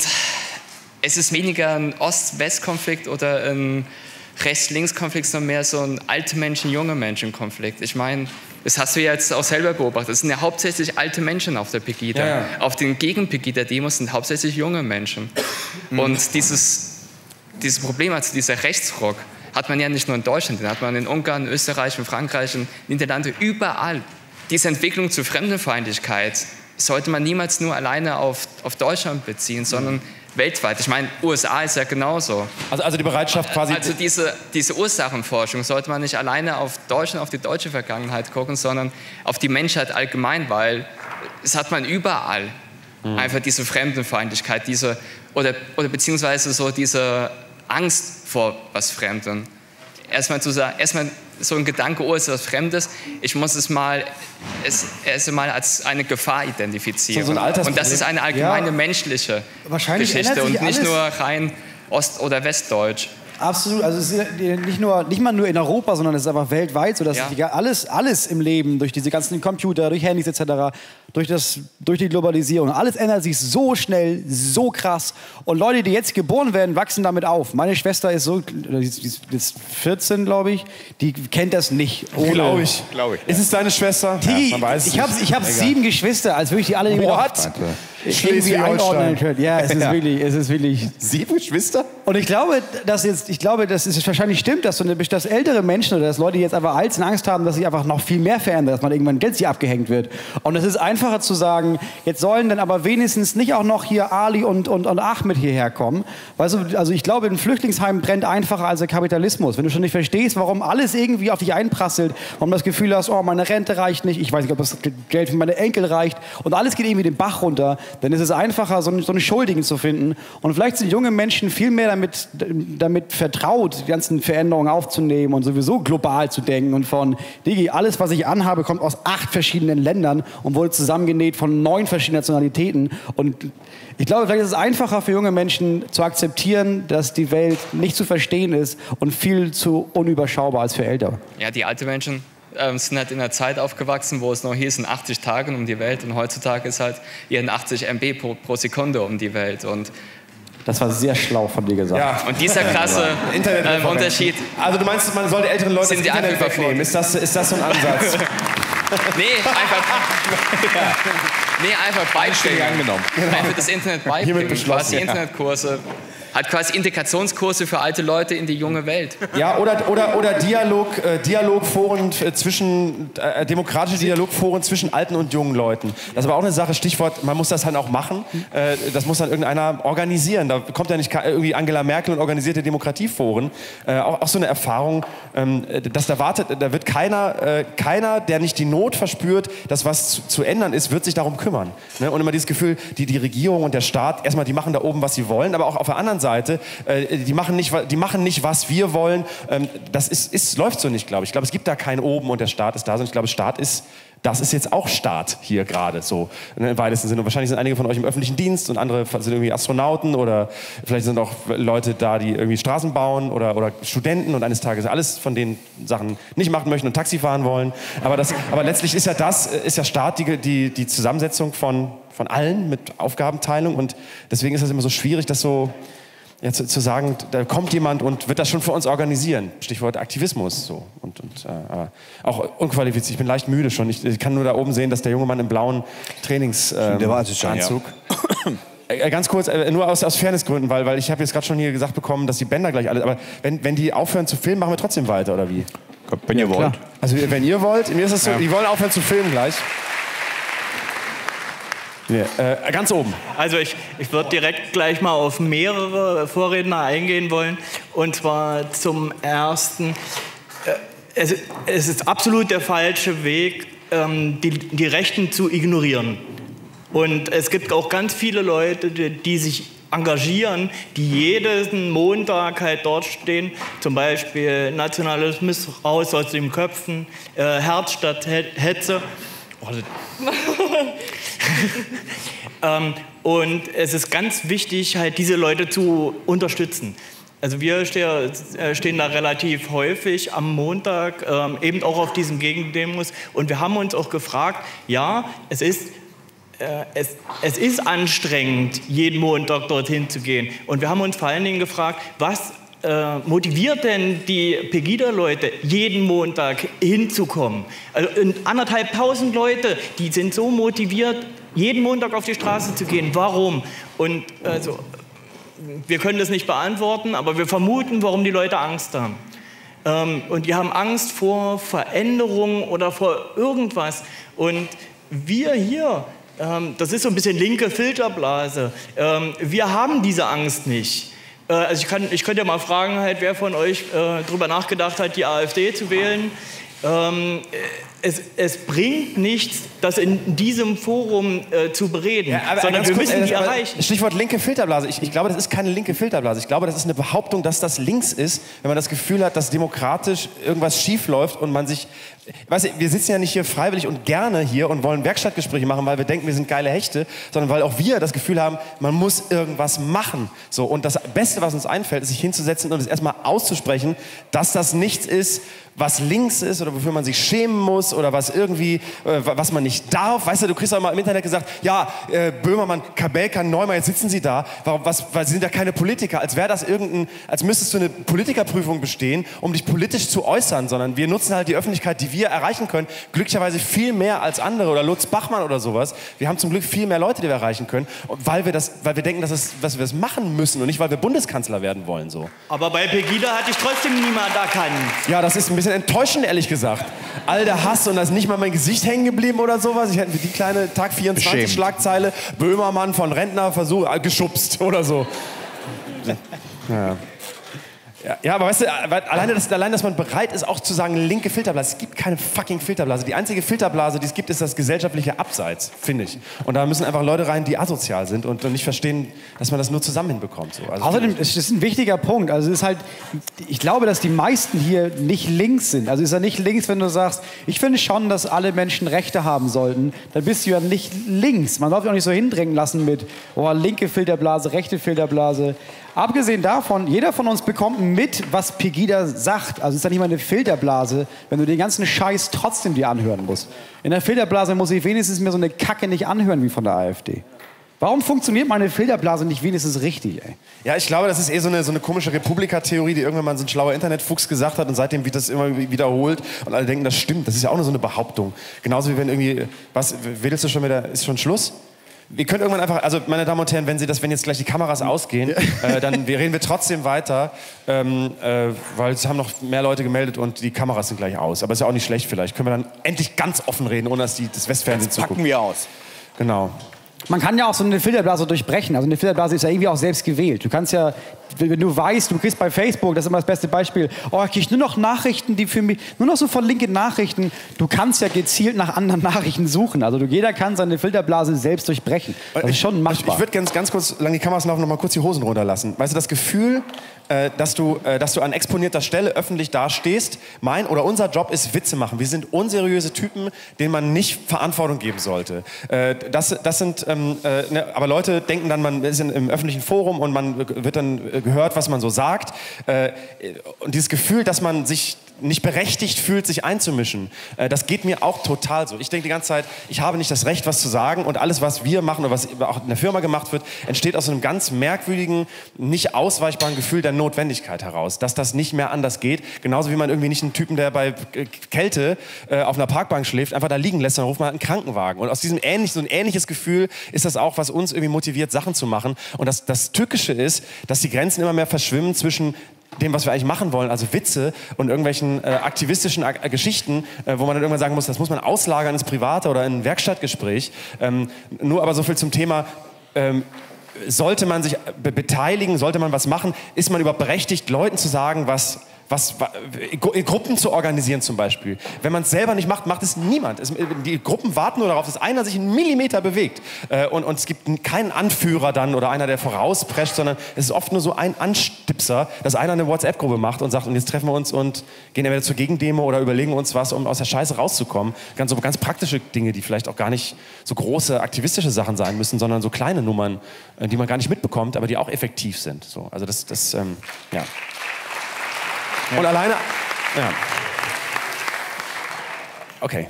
es ist weniger ein Ost-West-Konflikt oder ein Rechts-Links-Konflikt, sondern mehr so ein alte Menschen, junge Menschen-Konflikt. Ich meine, das hast du ja jetzt auch selber beobachtet. Es sind ja hauptsächlich alte Menschen auf der Pegida. Ja, ja. Auf den Gegen-Pegida-Demos sind hauptsächlich junge Menschen. Mhm. Und dieses, dieses Problem, also dieser Rechtsruck, hat man ja nicht nur in Deutschland, den hat man in Ungarn, Österreich, in Frankreich, in Niederlande, überall. Diese Entwicklung zur Fremdenfeindlichkeit sollte man niemals nur alleine auf, auf Deutschland beziehen, sondern weltweit. Ich meine, U S A ist ja genauso. Also, also die Bereitschaft quasi... Also diese, diese Ursachenforschung sollte man nicht alleine auf Deutschland, auf die deutsche Vergangenheit gucken, sondern auf die Menschheit allgemein, weil es hat man überall. Mhm. Einfach diese Fremdenfeindlichkeit, diese, oder, oder beziehungsweise so diese Angst vor was Fremdem. Erstmal zu sagen, erstmal so ein Gedanke, oh, ist was Fremdes, ich muss es mal, es, erst mal als eine Gefahr identifizieren. So, so ein und das ist eine allgemeine Ja. menschliche Wahrscheinlich Geschichte ändert sich und nicht alles. nur rein ost- oder westdeutsch. Absolut, also es ist nicht, nur, nicht mal nur in Europa, sondern es ist einfach weltweit so, dass Ja. sich alles, alles im Leben, durch diese ganzen Computer, durch Handys et cetera, durch, das, durch die Globalisierung, alles ändert sich so schnell, so krass. Und Leute, die jetzt geboren werden, wachsen damit auf. Meine Schwester ist so, die ist, die ist vierzehn, glaube ich, die kennt das nicht. Glaube ich. Glaube ich. Ist es deine Schwester? Die, Ja, man weiß es ich habe nicht. ich hab Egal. sieben Geschwister, als würde ich die alle irgendwie noch What? irgendwie Schleswig-Holstein. einordnen können. Ja, es ist Ja. wirklich, es ist wirklich. Sieben Geschwister? Und ich glaube, dass jetzt, ich glaube, dass es wahrscheinlich stimmt, dass, so eine, dass ältere Menschen oder dass Leute, die jetzt einfach alt sind, Angst haben, dass sich einfach noch viel mehr verändert, dass man irgendwann gänzlich abgehängt wird. Und es ist einfacher zu sagen, jetzt sollen dann aber wenigstens nicht auch noch hier Ali und, und, und Ahmed hierher kommen. Weißt du, also ich glaube, ein Flüchtlingsheim brennt einfacher als der Kapitalismus. Wenn du schon nicht verstehst, warum alles irgendwie auf dich einprasselt, warum du das Gefühl hast, oh, meine Rente reicht nicht, ich weiß nicht, ob das Geld für meine Enkel reicht und alles geht irgendwie den Bach runter, dann ist es einfacher, so einen, so einen Schuldigen zu finden. Und vielleicht sind junge Menschen viel mehr damit, damit vertraut, die ganzen Veränderungen aufzunehmen und sowieso global zu denken und von, Digi, alles, was ich anhabe, kommt aus acht verschiedenen Ländern und wurde zusammengenäht von neun verschiedenen Nationalitäten. Und ich glaube, vielleicht ist es einfacher für junge Menschen zu akzeptieren, dass die Welt nicht zu verstehen ist und viel zu unüberschaubar als für Ältere. Ja, die alten Menschen ähm, sind halt in einer Zeit aufgewachsen, wo es noch hieß, in achtzig Tagen um die Welt und heutzutage ist halt ihren achtzig Megabyte pro, pro Sekunde um die Welt. Und Das war sehr schlau von dir gesagt. Ja. Und dieser krasse ähm, Unterschied. Also du meinst, man soll älteren Leuten das Sind die Internet einfach wegnehmen? Ist das, ist das so ein Ansatz? Nee, einfach, nee, einfach beibringen. angenommen. Einfach das Internet beibringen, Hiermit beschlossen, quasi ja. Internetkurse. hat quasi Integrationskurse für alte Leute in die junge Welt. Ja, oder, oder, oder Dialog, äh, Dialogforen äh, zwischen, äh, demokratische Dialogforen zwischen alten und jungen Leuten. Das ist aber auch eine Sache, Stichwort, man muss das dann auch machen. Äh, das muss dann irgendeiner organisieren. Da kommt ja nicht irgendwie Angela Merkel und organisierte Demokratieforen. Äh, auch, auch so eine Erfahrung, ähm, dass da wartet, da wird keiner, äh, keiner, der nicht die Not verspürt, dass was zu, zu ändern ist, wird sich darum kümmern. Ne? Und immer dieses Gefühl, die, die Regierung und der Staat, erstmal, die machen da oben, was sie wollen, aber auch auf der anderen Seite, äh, die, machen nicht, die machen nicht, was wir wollen. Ähm, das ist, ist, läuft so nicht, glaube ich. Ich glaube, es gibt da kein Oben und der Staat ist da, sondern ich glaube, Staat ist, das ist jetzt auch Staat hier gerade so im weitesten Sinne. Und wahrscheinlich sind einige von euch im öffentlichen Dienst und andere sind irgendwie Astronauten oder vielleicht sind auch Leute da, die irgendwie Straßen bauen oder, oder Studenten und eines Tages alles von den Sachen nicht machen möchten und Taxi fahren wollen. Aber, das, aber letztlich ist ja das, ist ja Staat die, die, die Zusammensetzung von, von allen mit Aufgabenteilung und deswegen ist es immer so schwierig, das so ja, zu, zu sagen, da kommt jemand und wird das schon für uns organisieren. Stichwort Aktivismus. So. Und, und, äh, auch unqualifiziert. Ich bin leicht müde schon. Ich, ich kann nur da oben sehen, dass der junge Mann im blauen Trainingsanzug... Ähm, also ja. äh, ganz kurz, äh, nur aus, aus Fairnessgründen, weil, weil ich habe jetzt gerade schon hier gesagt bekommen, dass die Bänder gleich alle... Aber wenn, wenn die aufhören zu filmen, machen wir trotzdem weiter, oder wie? Wenn ihr wollt. Also wenn ihr wollt, mir ist es so, ja. Die wollen aufhören zu filmen gleich. Ja, äh, ganz oben. Also ich, ich würde direkt gleich mal auf mehrere Vorredner eingehen wollen. Und zwar zum Ersten, äh, es, es ist absolut der falsche Weg, ähm, die, die Rechten zu ignorieren. Und es gibt auch ganz viele Leute, die, die sich engagieren, die jeden Montag halt dort stehen, zum Beispiel Nationalismus raus aus den Köpfen, äh, Herz statt Hetze. Oh, ähm, und es ist ganz wichtig, halt diese Leute zu unterstützen. Also wir stehen, äh, stehen da relativ häufig am Montag, ähm, eben auch auf diesen Gegendemos. Und wir haben uns auch gefragt, ja, es ist, äh, es, es ist anstrengend, jeden Montag dorthin zu gehen. Und wir haben uns vor allen Dingen gefragt, was Äh, motiviert denn die Pegida-Leute, jeden Montag hinzukommen? Also anderthalb tausend Leute, die sind so motiviert, jeden Montag auf die Straße zu gehen. Warum? Und also, wir können das nicht beantworten, aber wir vermuten, warum die Leute Angst haben. Ähm, und die haben Angst vor Veränderungen oder vor irgendwas. Und wir hier, ähm, das ist so ein bisschen linke Filterblase, ähm, wir haben diese Angst nicht. Also ich, kann, ich könnte ja mal fragen, halt, wer von euch äh, darüber nachgedacht hat, die AfD zu wählen. Ähm, es, es bringt nichts, das in diesem Forum äh, zu bereden, ja, aber sondern wir kurz, müssen äh, die erreichen. Stichwort linke Filterblase. Ich, ich glaube, das ist keine linke Filterblase. Ich glaube, das ist eine Behauptung, dass das links ist, wenn man das Gefühl hat, dass demokratisch irgendwas schief läuft und man sich... Weißt du, wir sitzen ja nicht hier freiwillig und gerne hier und wollen Werkstattgespräche machen, weil wir denken, wir sind geile Hechte, sondern weil auch wir das Gefühl haben, man muss irgendwas machen. So, und das Beste, was uns einfällt, ist sich hinzusetzen und es erstmal auszusprechen, dass das nichts ist, was links ist oder wofür man sich schämen muss oder was irgendwie, äh, was man nicht darf. Weißt du, du kriegst auch mal im Internet gesagt, ja, äh, Böhmermann, Kabelka, Neumann, jetzt sitzen sie da. Warum, was, weil sie sind ja keine Politiker. Als wäre das irgendein, als müsstest du eine Politikerprüfung bestehen, um dich politisch zu äußern, sondern wir nutzen halt die Öffentlichkeit, die wir erreichen können, glücklicherweise viel mehr als andere oder Lutz Bachmann oder sowas. Wir haben zum Glück viel mehr Leute, die wir erreichen können, weil wir, das, weil wir denken, dass, es, dass wir das machen müssen und nicht, weil wir Bundeskanzler werden wollen. So. Aber bei Pegida hatte ich trotzdem niemand erkannt. Ja, das ist ein bisschen enttäuschend, ehrlich gesagt. All der Hass und da ist nicht mal mein Gesicht hängen geblieben oder sowas. Ich hätte die kleine Tag vierundzwanzig Schlagzeile, Böhmermann von Rentner versucht, äh, geschubst oder so. Ja. Ja, aber weißt du, alleine dass, allein, dass man bereit ist, auch zu sagen, linke Filterblase. Es gibt keine fucking Filterblase. Die einzige Filterblase, die es gibt, ist das gesellschaftliche Abseits, finde ich. Und da müssen einfach Leute rein, die asozial sind und nicht verstehen, dass man das nur zusammen hinbekommt. So. Also außerdem, es ist ein wichtiger Punkt. Also es ist halt, ich glaube, dass die meisten hier nicht links sind. Also es ist ja nicht links, wenn du sagst, ich finde schon, dass alle Menschen Rechte haben sollten. Dann bist du ja nicht links. Man darf sich auch nicht so hindrängen lassen mit, oh, linke Filterblase, rechte Filterblase. Abgesehen davon, jeder von uns bekommt mit, was Pegida sagt. Also es ist ja nicht mal eine Filterblase, wenn du den ganzen Scheiß trotzdem dir anhören musst. In der Filterblase muss ich wenigstens mir so eine Kacke nicht anhören wie von der AfD. Warum funktioniert meine Filterblase nicht wenigstens richtig, ey? Ja, ich glaube, das ist eh so eine, so eine komische Republika-Theorie, die irgendwann mal so ein schlauer Internetfuchs gesagt hat und seitdem wird das immer wiederholt und alle denken, das stimmt. Das ist ja auch nur so eine Behauptung. Genauso wie wenn irgendwie, was, wedelst du schon wieder, ist schon Schluss? Wir können irgendwann einfach, also meine Damen und Herren, wenn Sie das, wenn jetzt gleich die Kameras ausgehen, äh, dann wir reden wir trotzdem weiter, ähm, äh, weil es haben noch mehr Leute gemeldet und die Kameras sind gleich aus. Aber ist ja auch nicht schlecht vielleicht. Können wir dann endlich ganz offen reden, ohne dass die, das Westfernsehen zugucken. Packen wir aus. Genau. Man kann ja auch so eine Filterblase durchbrechen. Also eine Filterblase ist ja irgendwie auch selbst gewählt. Du kannst ja, wenn du weißt, du kriegst bei Facebook, das ist immer das beste Beispiel, oh, ich krieg nur noch Nachrichten, die für mich, nur noch so verlinkte Nachrichten. Du kannst ja gezielt nach anderen Nachrichten suchen. Also jeder kann seine Filterblase selbst durchbrechen. Das ist schon machbar. Ich würde ganz, ganz kurz, solange die Kameras laufen, noch mal kurz die Hosen runterlassen. Weißt du, das Gefühl, äh, dass, du, äh, dass du an exponierter Stelle öffentlich dastehst, mein oder unser Job ist Witze machen. Wir sind unseriöse Typen, denen man nicht Verantwortung geben sollte. Äh, das, das sind, ähm, äh, ne, aber Leute denken dann, man ist in, im öffentlichen Forum und man wird dann gehört, was man so sagt. Äh, und dieses Gefühl, dass man sich nicht berechtigt fühlt, sich einzumischen, äh, das geht mir auch total so. Ich denke die ganze Zeit, ich habe nicht das Recht, was zu sagen, und alles, was wir machen oder was auch in der Firma gemacht wird, entsteht aus einem ganz merkwürdigen, nicht ausweichbaren Gefühl der Notwendigkeit heraus, dass das nicht mehr anders geht. Genauso wie man irgendwie nicht einen Typen, der bei Kälte äh, auf einer Parkbank schläft, einfach da liegen lässt, dann ruft man halt einen Krankenwagen. Und aus diesem ähnlich, so ein ähnliches Gefühl ist das auch, was uns irgendwie motiviert, Sachen zu machen. Und das, das Tückische ist, dass die Grenzen immer mehr verschwimmen zwischen dem, was wir eigentlich machen wollen, also Witze und irgendwelchen äh, aktivistischen äh, Geschichten, äh, wo man dann irgendwann sagen muss, das muss man auslagern ins Private oder in ein Werkstattgespräch. Ähm, nur aber so viel zum Thema, ähm, sollte man sich be- beteiligen, sollte man was machen, ist man überhaupt berechtigt, Leuten zu sagen, was... Was, in Gruppen zu organisieren zum Beispiel. Wenn man es selber nicht macht, macht es niemand. Es, die Gruppen warten nur darauf, dass einer sich einen Millimeter bewegt. Äh, und, und es gibt keinen Anführer dann oder einer, der vorausprescht, sondern es ist oft nur so ein Anstipser, dass einer eine WhatsApp-Gruppe macht und sagt, und jetzt treffen wir uns und gehen entweder zur Gegendemo oder überlegen uns was, um aus der Scheiße rauszukommen. Ganz, so ganz praktische Dinge, die vielleicht auch gar nicht so große aktivistische Sachen sein müssen, sondern so kleine Nummern, die man gar nicht mitbekommt, aber die auch effektiv sind. So, also das, das ähm, ja. Und ja. alleine... Ja. Okay.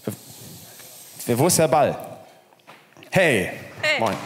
Wo ist der Ball? Hey. Hey. Moin.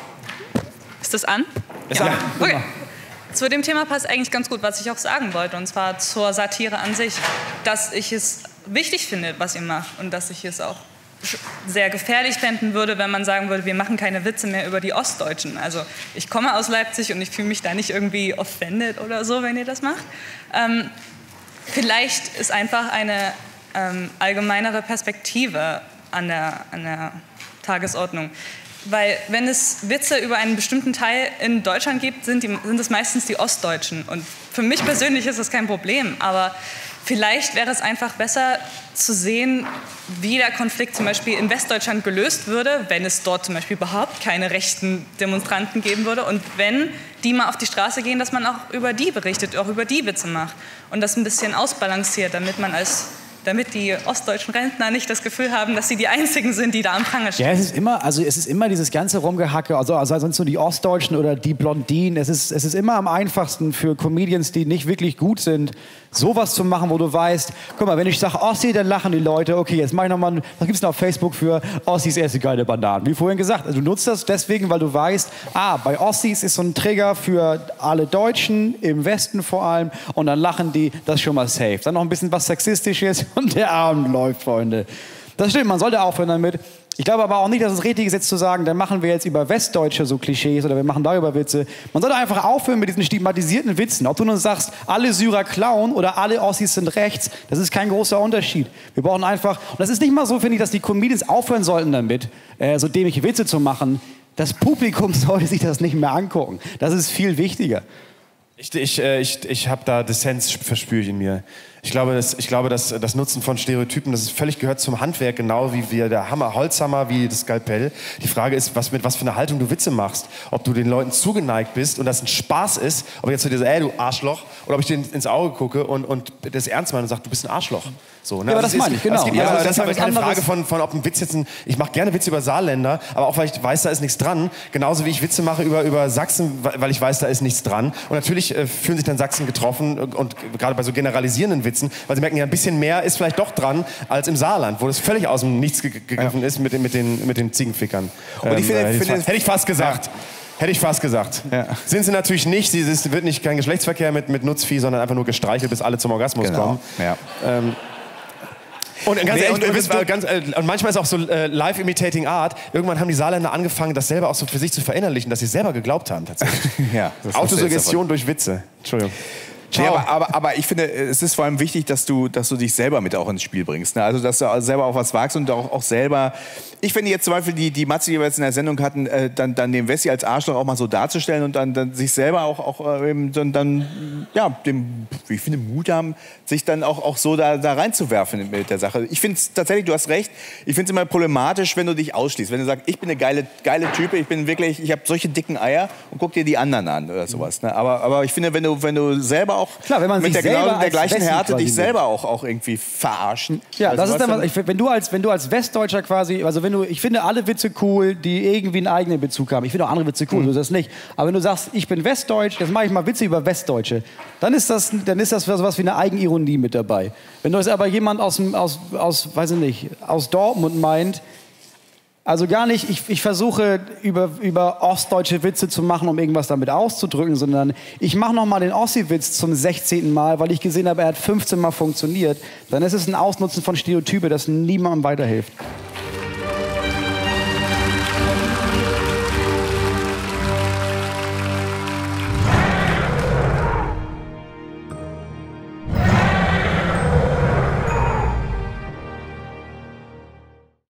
Ist das an? Ist ja. an. Okay. Zu dem Thema passt eigentlich ganz gut, was ich auch sagen wollte, und zwar zur Satire an sich, dass ich es wichtig finde, was ihr macht, und dass ich es auch sehr gefährlich fänden würde, wenn man sagen würde, wir machen keine Witze mehr über die Ostdeutschen. Also ich komme aus Leipzig und ich fühle mich da nicht irgendwie offended oder so, wenn ihr das macht. Ähm, vielleicht ist einfach eine ähm, allgemeinere Perspektive an der, an der Tagesordnung. Weil wenn es Witze über einen bestimmten Teil in Deutschland gibt, sind, die, sind es meistens die Ostdeutschen. Und für mich persönlich ist das kein Problem, aber vielleicht wäre es einfach besser zu sehen, wie der Konflikt zum Beispiel in Westdeutschland gelöst würde, wenn es dort zum Beispiel überhaupt keine rechten Demonstranten geben würde. Und wenn die mal auf die Straße gehen, dass man auch über die berichtet, auch über die Witze macht. Und das ein bisschen ausbalanciert, damit man als... damit die ostdeutschen Rentner nicht das Gefühl haben, dass sie die Einzigen sind, die da am Pranger stehen. Ja, es ist immer, also es ist immer dieses ganze Rumgehacke, also, also sonst nur die Ostdeutschen oder die Blondinen. Es ist, es ist immer am einfachsten für Comedians, die nicht wirklich gut sind, sowas zu machen, wo du weißt, guck mal, wenn ich sage Ossi, dann lachen die Leute. Okay, jetzt mach ich nochmal, was gibt's denn auf Facebook für Ossis essen geile Bananen? Wie vorhin gesagt, also du nutzt das deswegen, weil du weißt, ah, bei Ossis ist so ein Trigger für alle Deutschen, im Westen vor allem, und dann lachen die, das ist schon mal safe. Dann noch ein bisschen was Sexistisches und der Abend läuft, Freunde. Das stimmt, man sollte aufhören damit. Ich glaube aber auch nicht, dass es richtig ist, jetzt zu sagen, dann machen wir jetzt über Westdeutsche so Klischees oder wir machen darüber Witze. Man sollte einfach aufhören mit diesen stigmatisierten Witzen. Ob du nun sagst, alle Syrer klauen oder alle Ossis sind rechts, das ist kein großer Unterschied. Wir brauchen einfach, und das ist nicht mal so, finde ich, dass die Comedians aufhören sollten damit, äh, so dämliche Witze zu machen. Das Publikum sollte sich das nicht mehr angucken. Das ist viel wichtiger. Ich, ich, ich, ich habe da Dissens, verspüre ich in mir. Ich glaube, das, ich glaube dass das Nutzen von Stereotypen, das ist völlig gehört zum Handwerk, genau wie wir der Hammer, Holzhammer, wie das Skalpell. Die Frage ist, was, mit was für einer Haltung du Witze machst. Ob du den Leuten zugeneigt bist und das ein Spaß ist, ob ich jetzt zu dir sage, ey, du Arschloch, oder ob ich dir ins Auge gucke und, und das ernst meine und sage, du bist ein Arschloch. So, ne? Ja, aber also das meine ich, genau. Es gibt, ja, also, das, das ist aber ist keine was Frage von, von, ob ein Witz jetzt ein, ich mache gerne Witze über Saarländer, aber auch weil ich weiß, da ist nichts dran. Genauso wie ich Witze mache über, über Sachsen, weil ich weiß, da ist nichts dran. Und natürlich äh, fühlen sich dann Sachsen getroffen und, und gerade bei so generalisierenden Witzen, weil sie merken, ja, ein bisschen mehr ist vielleicht doch dran als im Saarland, wo das völlig aus dem Nichts ge- gegriffen ja. ist mit, mit, den, mit den Ziegenfickern. Und ich finde, ähm, finde, hätte ich fast gesagt. Ja. Hätte ich fast gesagt. Ja. Sind sie natürlich nicht. Es wird nicht kein Geschlechtsverkehr mit, mit Nutzvieh, sondern einfach nur gestreichelt, bis alle zum Orgasmus genau. kommen. Ja. Ähm, Und, ganz, Nee, ehrlich, und- und, und- wisst, äh, ganz, äh, und manchmal ist auch so äh, live-imitating art. Irgendwann haben die Saarländer angefangen, das selber auch so für sich zu verinnerlichen, dass sie selber geglaubt haben tatsächlich. Ja, das hast du jetzt Autosuggestion davon. durch Witze. Entschuldigung. Nee, aber, aber, aber ich finde, es ist vor allem wichtig, dass du, dass du dich selber mit auch ins Spiel bringst. Ne? Also, dass du selber auch was wagst und auch, auch selber. Ich finde jetzt zum Beispiel, die, die Matze, die wir jetzt in der Sendung hatten, äh, dann, dann den Wessi als Arschloch auch mal so darzustellen und dann, dann sich selber auch, auch äh, eben dann, dann, ja, dem, wie ich finde, Mut haben, sich dann auch, auch so da, da reinzuwerfen mit der Sache. Ich finde es tatsächlich, du hast recht, ich finde es immer problematisch, wenn du dich ausschließt. Wenn du sagst, ich bin eine geile, geile Type, ich bin wirklich, ich habe solche dicken Eier und guck dir die anderen an oder sowas. Ne? Aber, aber ich finde, wenn du, wenn du selber auch Klar, wenn man mit sich der, genau selber der als gleichen Wessi Härte quasi dich nimmt. selber auch, auch irgendwie verarschen. Ja, Also das ist was dann was, ich, wenn du als wenn du als Westdeutscher quasi, also wenn du, ich finde alle Witze cool, die irgendwie einen eigenen Bezug haben. Ich finde auch andere Witze cool, Mhm. so ist das nicht. Aber wenn du sagst, ich bin Westdeutsch, jetzt mache ich mal Witze über Westdeutsche, dann ist das, dann ist das was wie eine Eigenironie mit dabei. Wenn du es aber jemand aus dem, aus, aus, weiß ich nicht, aus Dortmund meint, also gar nicht, ich, ich versuche über, über ostdeutsche Witze zu machen, um irgendwas damit auszudrücken, sondern ich mache nochmal den Ossi-Witz zum sechzehnten Mal, weil ich gesehen habe, er hat fünfzehn Mal funktioniert. Dann ist es ein Ausnutzen von Stereotype, das niemandem weiterhilft.